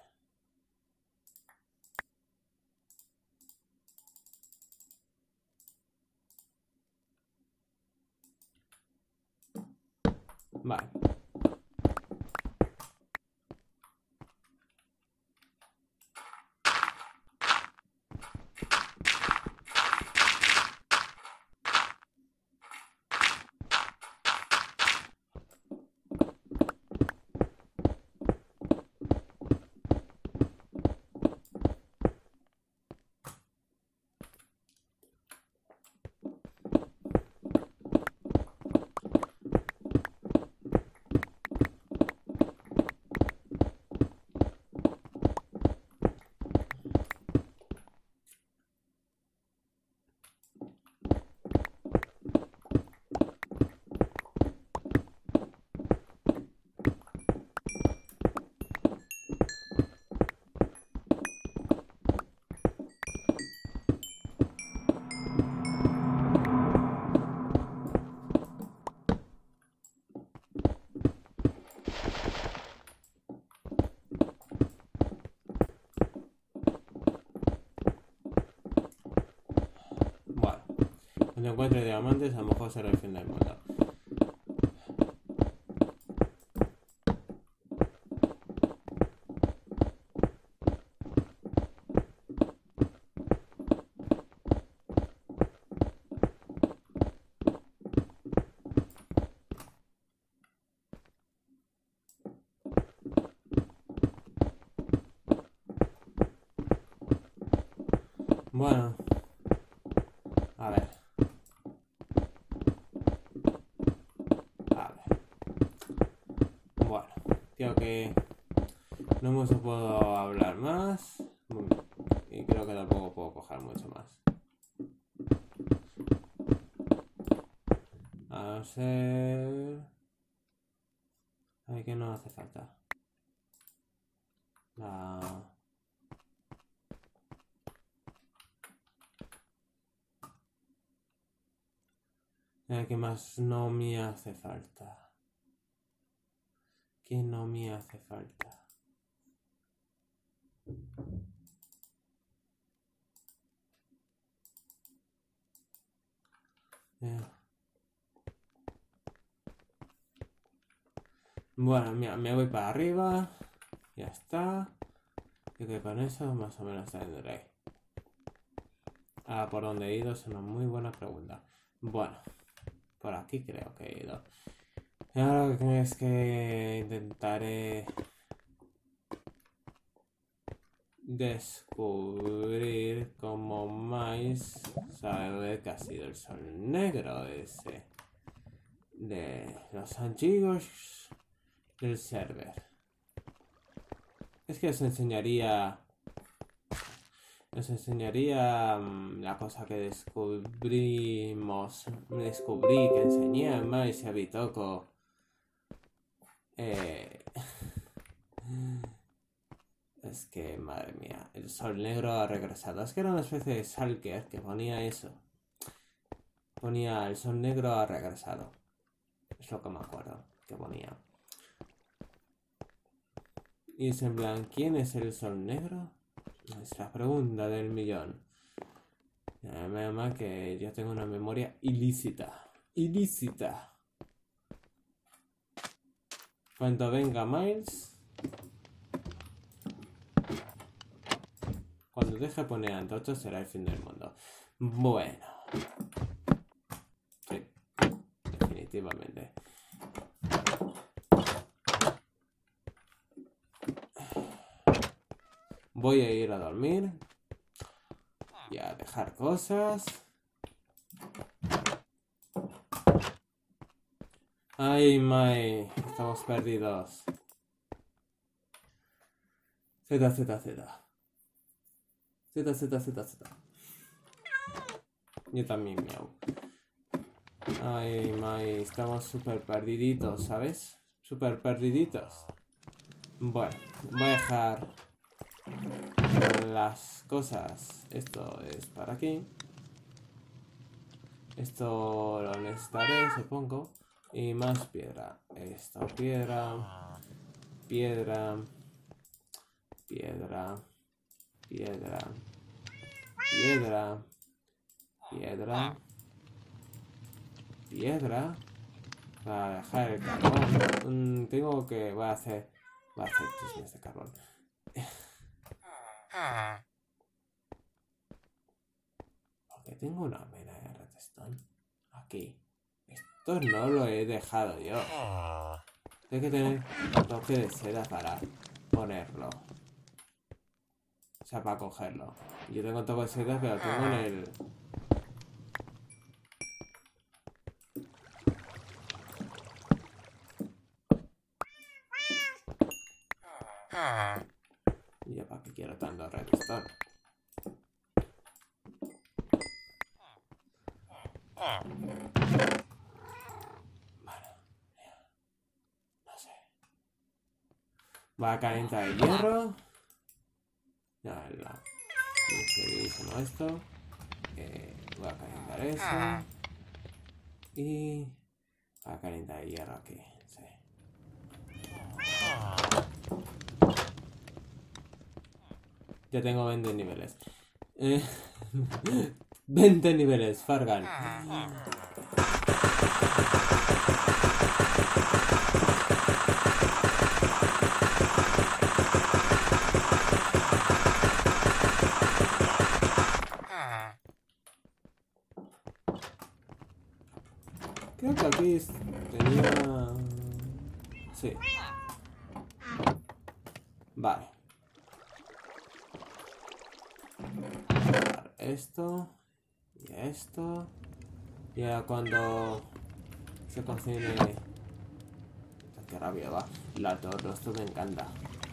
Vale. Bueno. Cuando encuentre diamantes, a lo mejor será el fin del mundo. Bueno. A ver. A ver. Bueno. Creo que no hemos podido hablar más. Y creo que tampoco puedo coger mucho más. A ser... Ay, que no hace falta. La... ¿Qué más no me hace falta? ¿Qué no me hace falta? Eh. Bueno, mira, me voy para arriba. Ya está. Creo que con eso más o menos tendré. Ah, ¿por dónde he ido? Es una muy buena pregunta. Bueno, por aquí creo que he ido. Y ahora lo que es que intentaré descubrir cómo más sabe que ha sido el sol negro ese de los antiguos del server. Es que os enseñaría os enseñaría um, la cosa que descubrimos descubrí que enseñé a Mais y a Bitoco. eh... Es que, madre mía, el sol negro ha regresado. Es que era una especie de Salker que ponía eso. Ponía el sol negro ha regresado. Es lo que me acuerdo que ponía. Y es en plan, ¿quién es el sol negro? Es la pregunta del millón. Menos mal que yo tengo una memoria ilícita. Ilícita. Cuando venga Miles... Cuando deje de poner antorchas será el fin del mundo. Bueno. Sí. Definitivamente. Voy a ir a dormir. Y a dejar cosas. Ay, Mai. Estamos perdidos. Z, Z, Z. Z, Z, Z, Z. Yo también miau. Ay, Mai. Estamos súper perdiditos, ¿sabes? Súper perdiditos. Bueno, voy a dejar las cosas. Esto es para aquí. Esto lo necesitaré, supongo. Y más piedra. Esto, piedra. Piedra. Piedra. Piedra. Piedra. Piedra. Piedra. Para dejar el carbón. Mm, tengo que... Voy a hacer... Voy a hacer chismes de carbón. Porque tengo una mena de redstone. Aquí. Esto no lo he dejado yo. Tengo que tener un toque de seda para ponerlo. O sea, para cogerlo. Yo tengo un toque de seda, pero lo tengo en el... Y yo para qué quiero tanto redstone. Va a calentar el hierro. Ya, la... Seguidísimo esto. Eh, voy a calentar eso. Y... Va a calentar el hierro aquí. Sí. Ya tengo veinte niveles. Eh, veinte niveles, Fargan. Creo que aquí tenía... Sí. Vale. Esto. Y esto. Y ahora cuando se cocine... Qué rabia va. La torre, esto me encanta.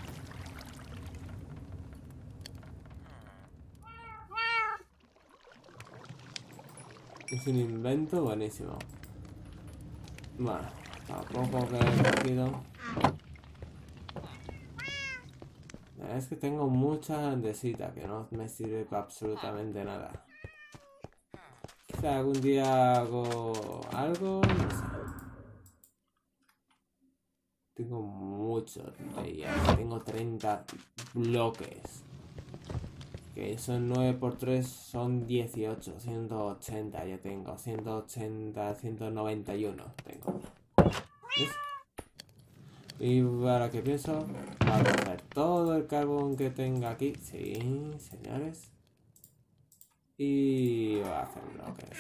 Es un invento buenísimo. Bueno, tampoco que he cogido. Es que tengo mucha andesita que no me sirve para absolutamente nada. Quizá algún día hago algo, no sé. Tengo mucho de ellas. Tengo treinta bloques. Que son nueve por tres, son dieciocho. ciento ochenta ya tengo. ciento ochenta, ciento noventa y uno tengo. ¿Ves? Y ahora que pienso, voy a coger todo el carbón que tenga aquí. Sí, señores. Y voy a hacer bloques.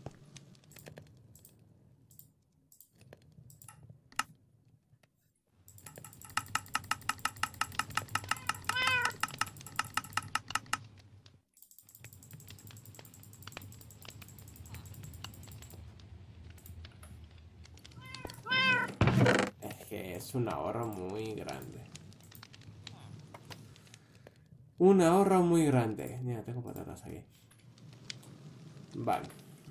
Es que es un ahorro muy grande. Un ahorro muy grande. Mira, tengo patatas aquí. Vale.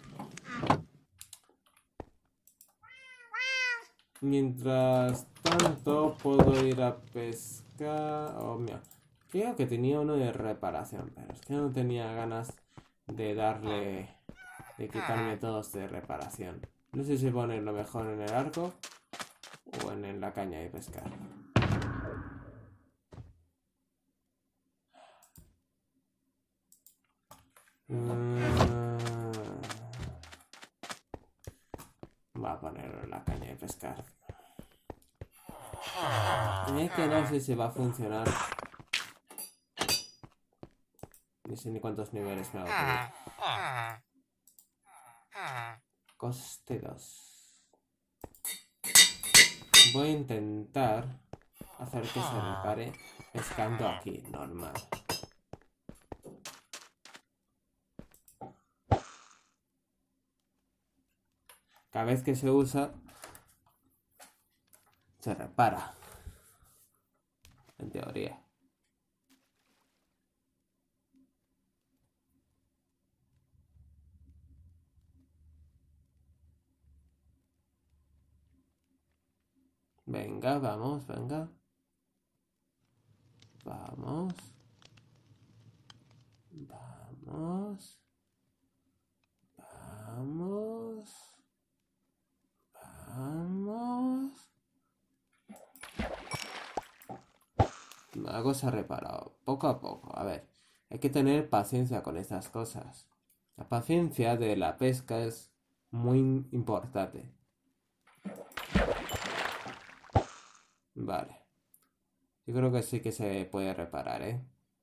Mientras tanto, puedo ir a pescar. Oh, mira. Creo que tenía uno de reparación, pero es que no tenía ganas de darle. De quitarme todos de reparación. No sé si ponerlo mejor en el arco o en la caña de pescar. a poner la caña de pescar. Es que no sé si va a funcionar. Ni sé ni cuántos niveles me va a pedir. Coste dos. Voy a intentar hacer que se repare pescando aquí, normal. Cada vez que se usa, se repara. En teoría. Venga, vamos, venga. Vamos. Vamos. Vamos. Vamos. Algo se ha reparado. Poco a poco. A ver. Hay que tener paciencia con estas cosas. La paciencia de la pesca es muy importante. Vale. Yo creo que sí que se puede reparar, ¿eh?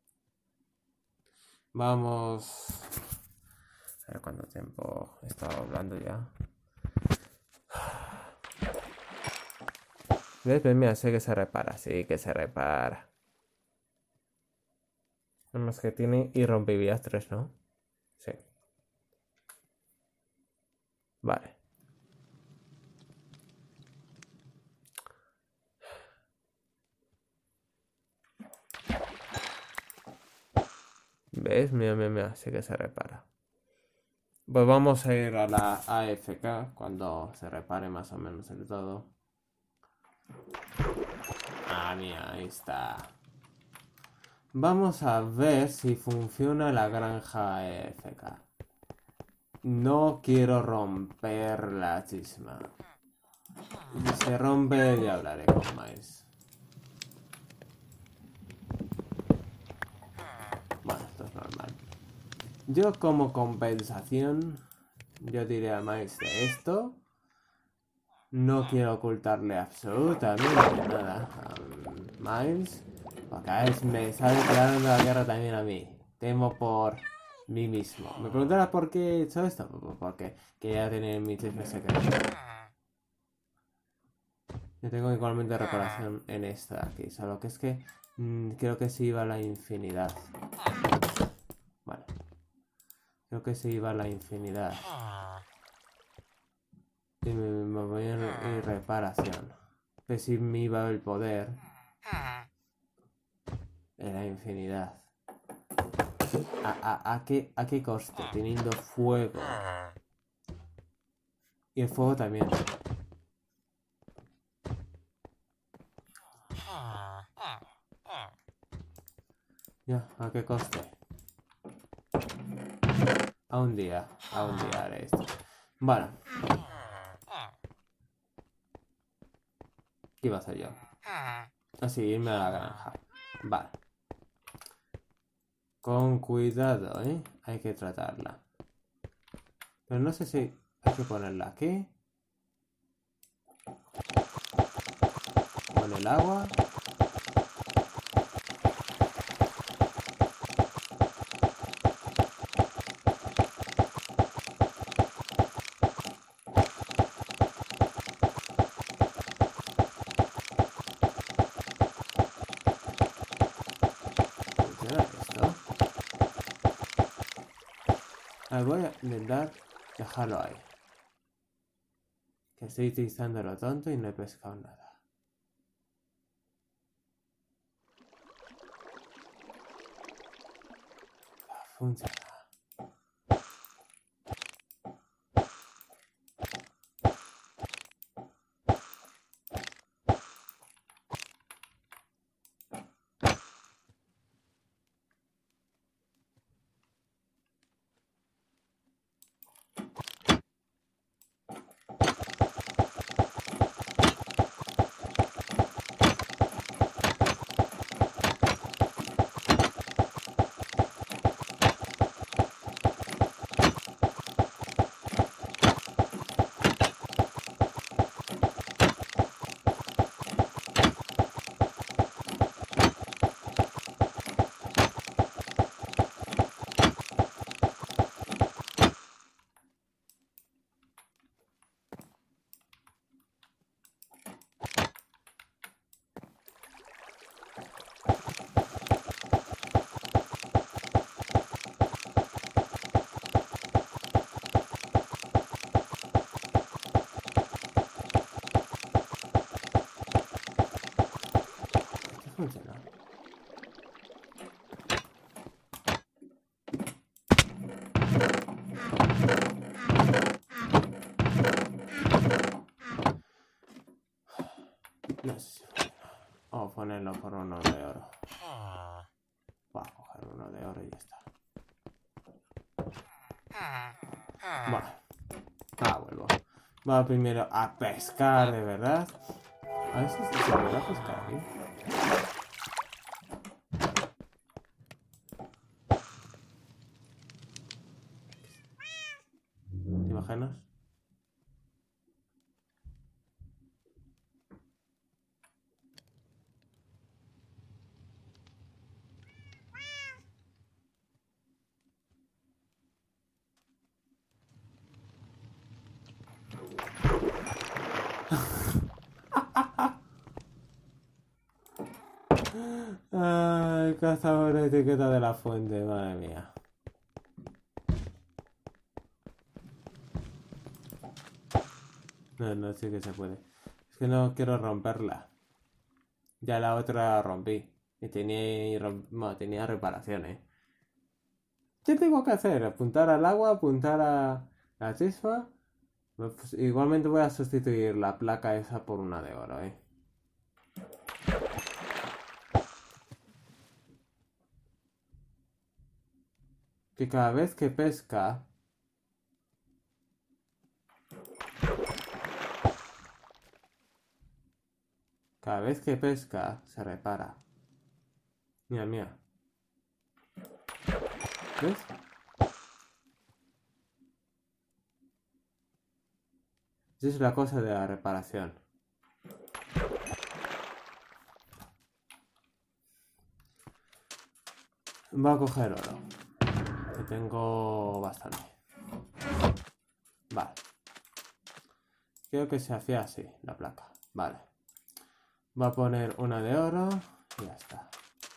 Vamos. A ver cuánto tiempo he estado hablando ya. ¿Ves? Pues mira, sé que se repara. Sí, que se repara. Nada más que tiene irrompibilidad tres, ¿no? Sí. Vale. ¿Ves? Mira, mira, mira. Sí que se repara. Pues vamos a ir a la A F K cuando se repare más o menos el todo. Ah, mira, ahí está. Vamos a ver si funciona la granja A F K. No quiero romper la chisma. Si se rompe, ya hablaré con Miles. Bueno, esto es normal. Yo como compensación, yo diré a Miles de esto. No quiero ocultarle absolutamente nada a Miles. Porque a veces me sale tirando la guerra también a mí. Temo por mí mismo. ¿Me preguntarás por qué he hecho esto? Porque quería tener mi chisme secreto. Yo tengo igualmente reparación en esta de aquí. Solo que es que mmm, creo que se iba a la infinidad. Vale. Creo que se iba a la infinidad. Y me, me voy a ir reparación. Pero si me iba el poder. En la infinidad. ¿A, a, a, qué, ¿A qué coste? Teniendo fuego. Y el fuego también. Ya, ¿a qué coste? A un día. A un día haré esto. Bueno. ¿Qué iba a hacer yo? Así, irme a la granja. Vale. Con cuidado, ¿eh? Hay que tratarla. Pero no sé si hay que ponerla aquí. Con el agua. Voy a intentar dejarlo ahí. Que estoy utilizando lo tonto y no he pescado nada. Funciona. No sé si funciona. Vamos a ponerlo por uno de oro. Voy a coger uno de oro y ya está. Bueno. Ah, vuelvo. Vamos primero a pescar, de verdad. A ver si se puede pescar aquí. ¿Te imaginas? Ay, cazador de etiqueta de la fuente, madre mía. No, no, sí que se puede. Es que no quiero romperla. Ya la otra rompí. Y tenía, bueno, tenía reparaciones. ¿Qué tengo que hacer? Apuntar al agua, apuntar a la chispa. Pues igualmente voy a sustituir la placa esa por una de oro, eh. Que cada vez que pesca... Cada vez que pesca, se repara. Mira, mira. ¿Ves? Esa es la cosa de la reparación. Voy a coger oro. Que tengo bastante. Vale. Creo que se hacía así, la placa. Vale. Voy a poner una de oro y ya está.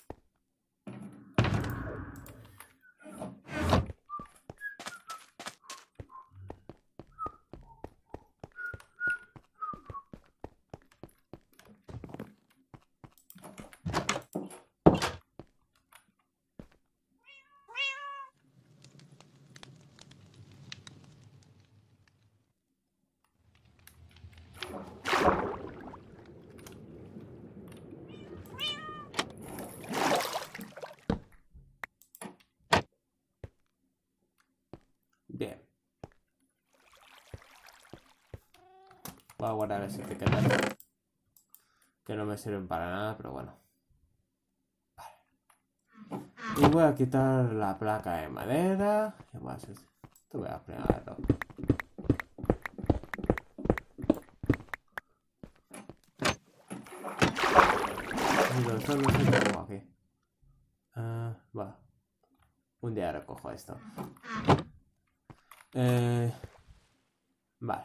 Bien. Voy a guardar ese etiqueta. Que no me sirven para nada, pero bueno. Vale. Y voy a quitar la placa de madera. Y voy a hacer... Esto voy a pegarlo. No sé qué tengo aquí. Uh, va. Un día recojo esto. Eh, vale.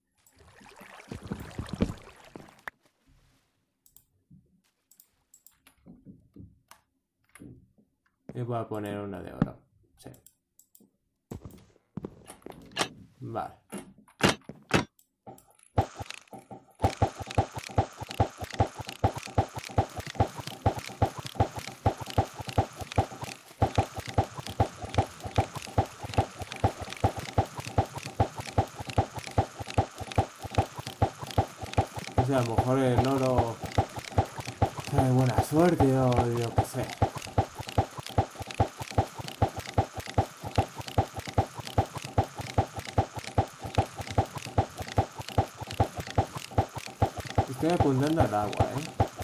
Y voy a poner una de oro. Sí. Vale. O sea, a lo mejor el oro trae buena suerte o yo qué sé. Estoy apuntando al agua, ¿eh?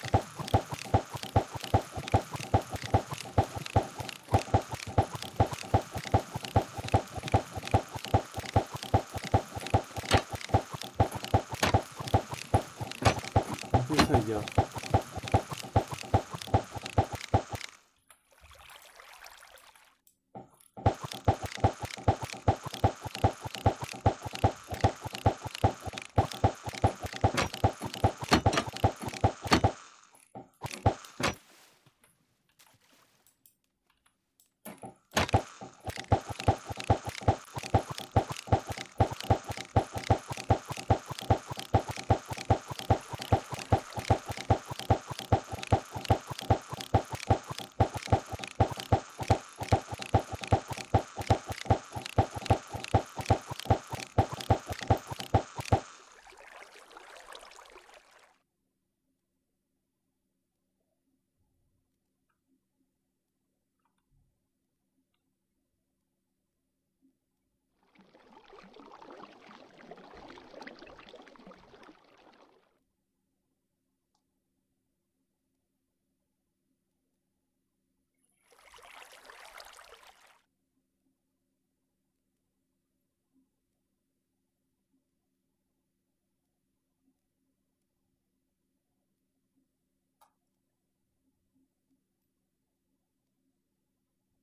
Aquí soy yo.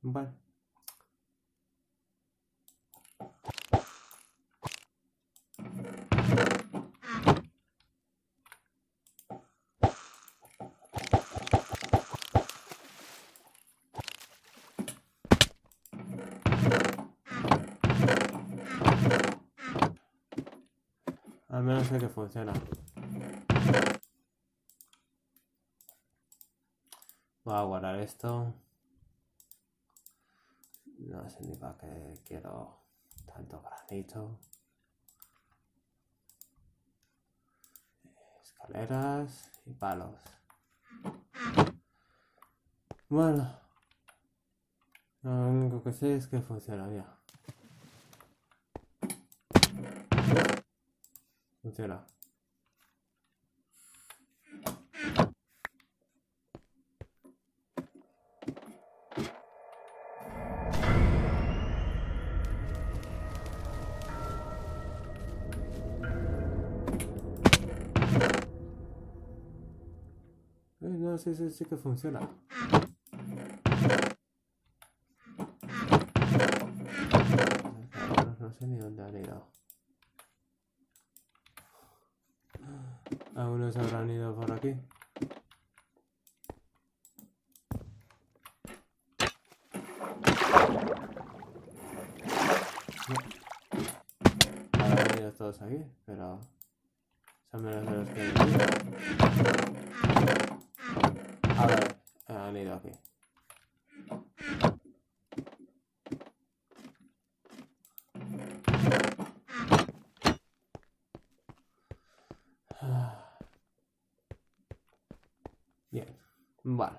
Bueno. Al menos sé que funciona. Voy a guardar esto. No sé ni para qué quiero tanto granito. Escaleras y palos. Bueno. Lo único que sé es que funcionaría. Funciona. Eh, no, sí, sí, sí que funciona. No sé ni dónde han ido. Algunos habrán ido por aquí. No. Habrán ido todos aquí, pero son menos de los que han ido. A ver, han ido aquí. Bien, vale.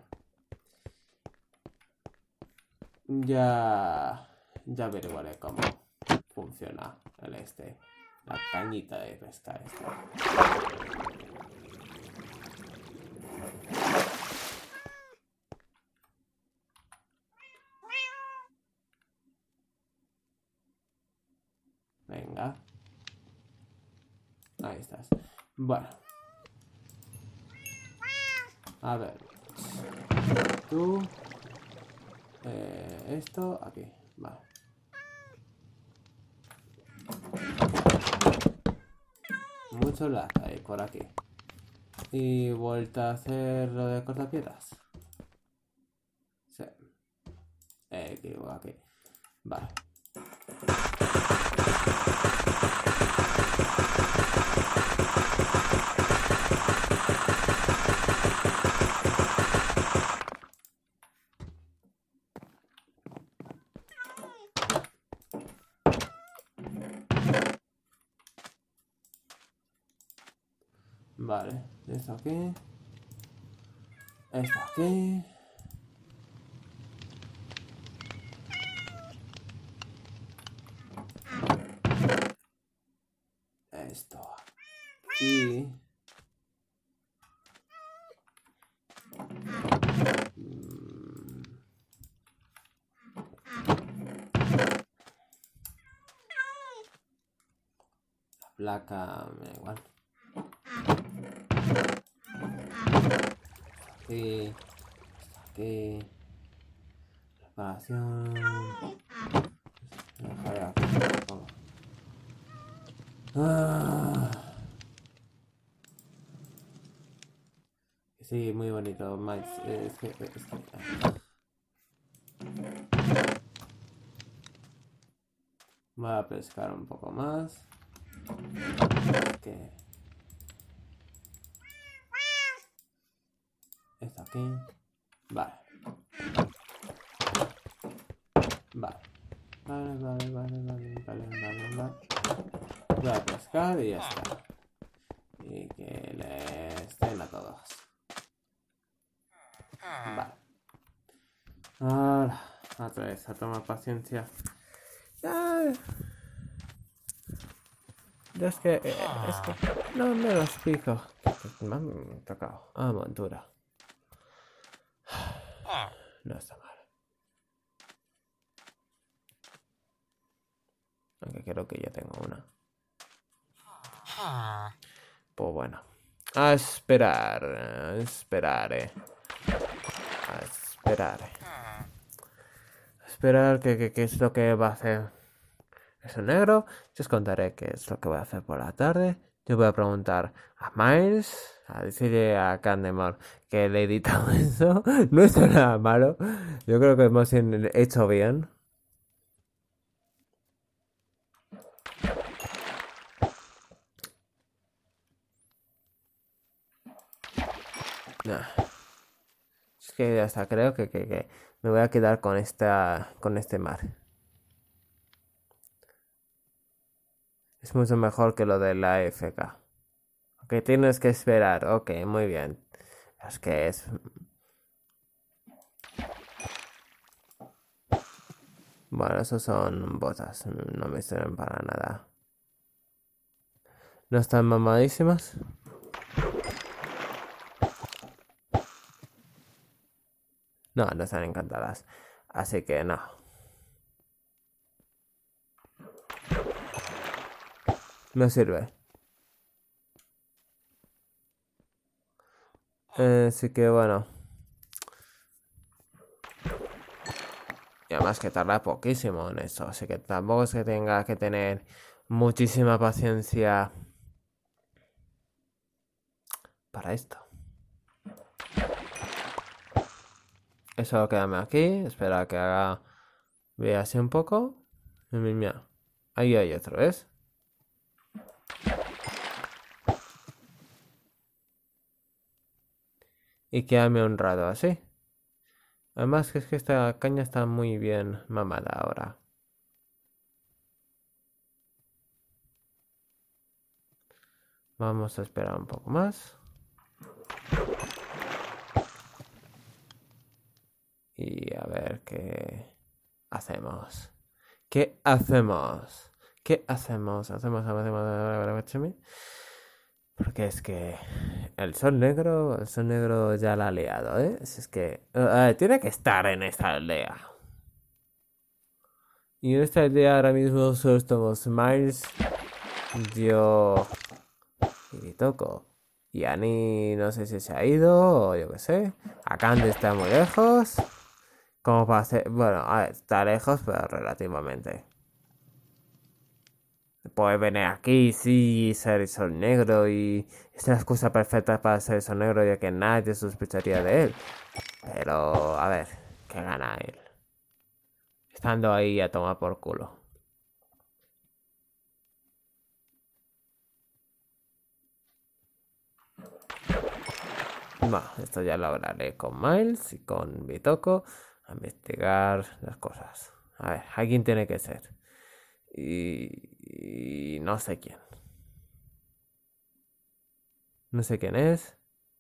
Ya, ya averiguaré cómo funciona el este, la cañita de pesca esta. Venga. Ahí estás. Bueno. A ver. Tú. Eh, esto aquí. Vale. Mucho lag ahí por aquí. Y vuelta a hacer lo de cortapiedras. Sí. Eh, equivoco aquí. Vale. Vale, esto aquí. Esto aquí. Esto aquí. La placa me da igual. Aquí. Aquí. Reparación. Dejaré aquí. Vamos. Ah. Sí, muy bonito, Max. Es que, es que... Voy a pescar un poco más. Que... Esto aquí. Vale. Vale. Vale, vale, vale, vale, vale, vale, vale. Voy a pescar y ya está. Y que les den a todos. Vale. Ahora, otra vez, a tomar paciencia. Ya, ya es que, eh, es que no me lo explico. Me han tocado. Ah, montura. No está mal. Aunque creo que ya tengo una. Pues bueno. A esperar. A esperar, eh. A esperar. esperar qué que, que es lo que va a hacer eso negro. Yo os contaré qué es lo que voy a hacer por la tarde. Yo voy a preguntar a Miles, a decirle a Candemore que le he editado eso. No es nada malo. Yo creo que hemos hecho bien. Nah. Es que hasta creo que, que, que me voy a quedar con esta con este mar. Es mucho mejor que lo de la A F K. Ok, tienes que esperar. Ok, muy bien. Es que es... Bueno, esos son botas. No me sirven para nada. ¿No están mamadísimas? No, no están encantadas. Así que no. No sirve. Eh, así que bueno. Y además que tarda poquísimo en eso. Así que tampoco es que tenga que tener muchísima paciencia para esto. Eso quédame aquí. Espera a que haga... Vea así un poco. Mira. Ahí hay otro, ¿ves? Y quédame un rato así. Además que es que esta caña está muy bien mamada ahora. Vamos a esperar un poco más. Y a ver qué hacemos. ¿Qué hacemos? ¿Qué hacemos? Hacemos, hacemos, porque es que el sol negro, el sol negro ya la ha liado, ¿eh? Es que uh, tiene que estar en esta aldea. Y en esta aldea ahora mismo solo estamos Miles, yo y Toco. Y Annie no sé si se ha ido o yo qué sé. Akande está muy lejos. Como para hacer... Bueno, a ver, está lejos, pero relativamente. Puede venir aquí, sí, ser el sol negro y es una excusa perfecta para ser el sol negro ya que nadie sospecharía de él. Pero, a ver, ¿qué gana él? Estando ahí a tomar por culo. Bueno, esto ya lo hablaré con Miles y con Bitoko a investigar las cosas. A ver, alguien tiene que ser. Y, y no sé quién. No sé quién es.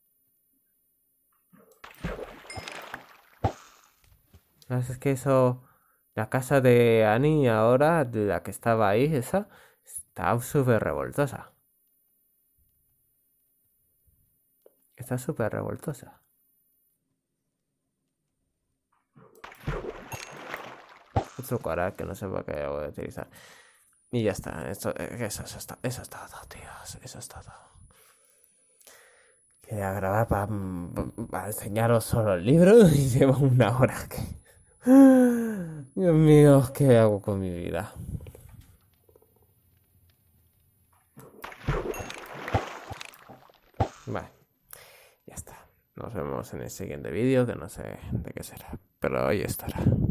Es que eso... La casa de Annie ahora, de la que estaba ahí, esa, está súper revoltosa. Está súper revoltosa. Otro coral que no sé para qué voy a utilizar. Y ya está. Esto, eso, eso, está, eso es todo, tíos. Eso es todo. Quería grabar para, para enseñaros solo el libro y llevo una hora que... Dios mío, ¿qué hago con mi vida? Vale, ya está. Nos vemos en el siguiente vídeo, que no sé de qué será, pero hoy estará.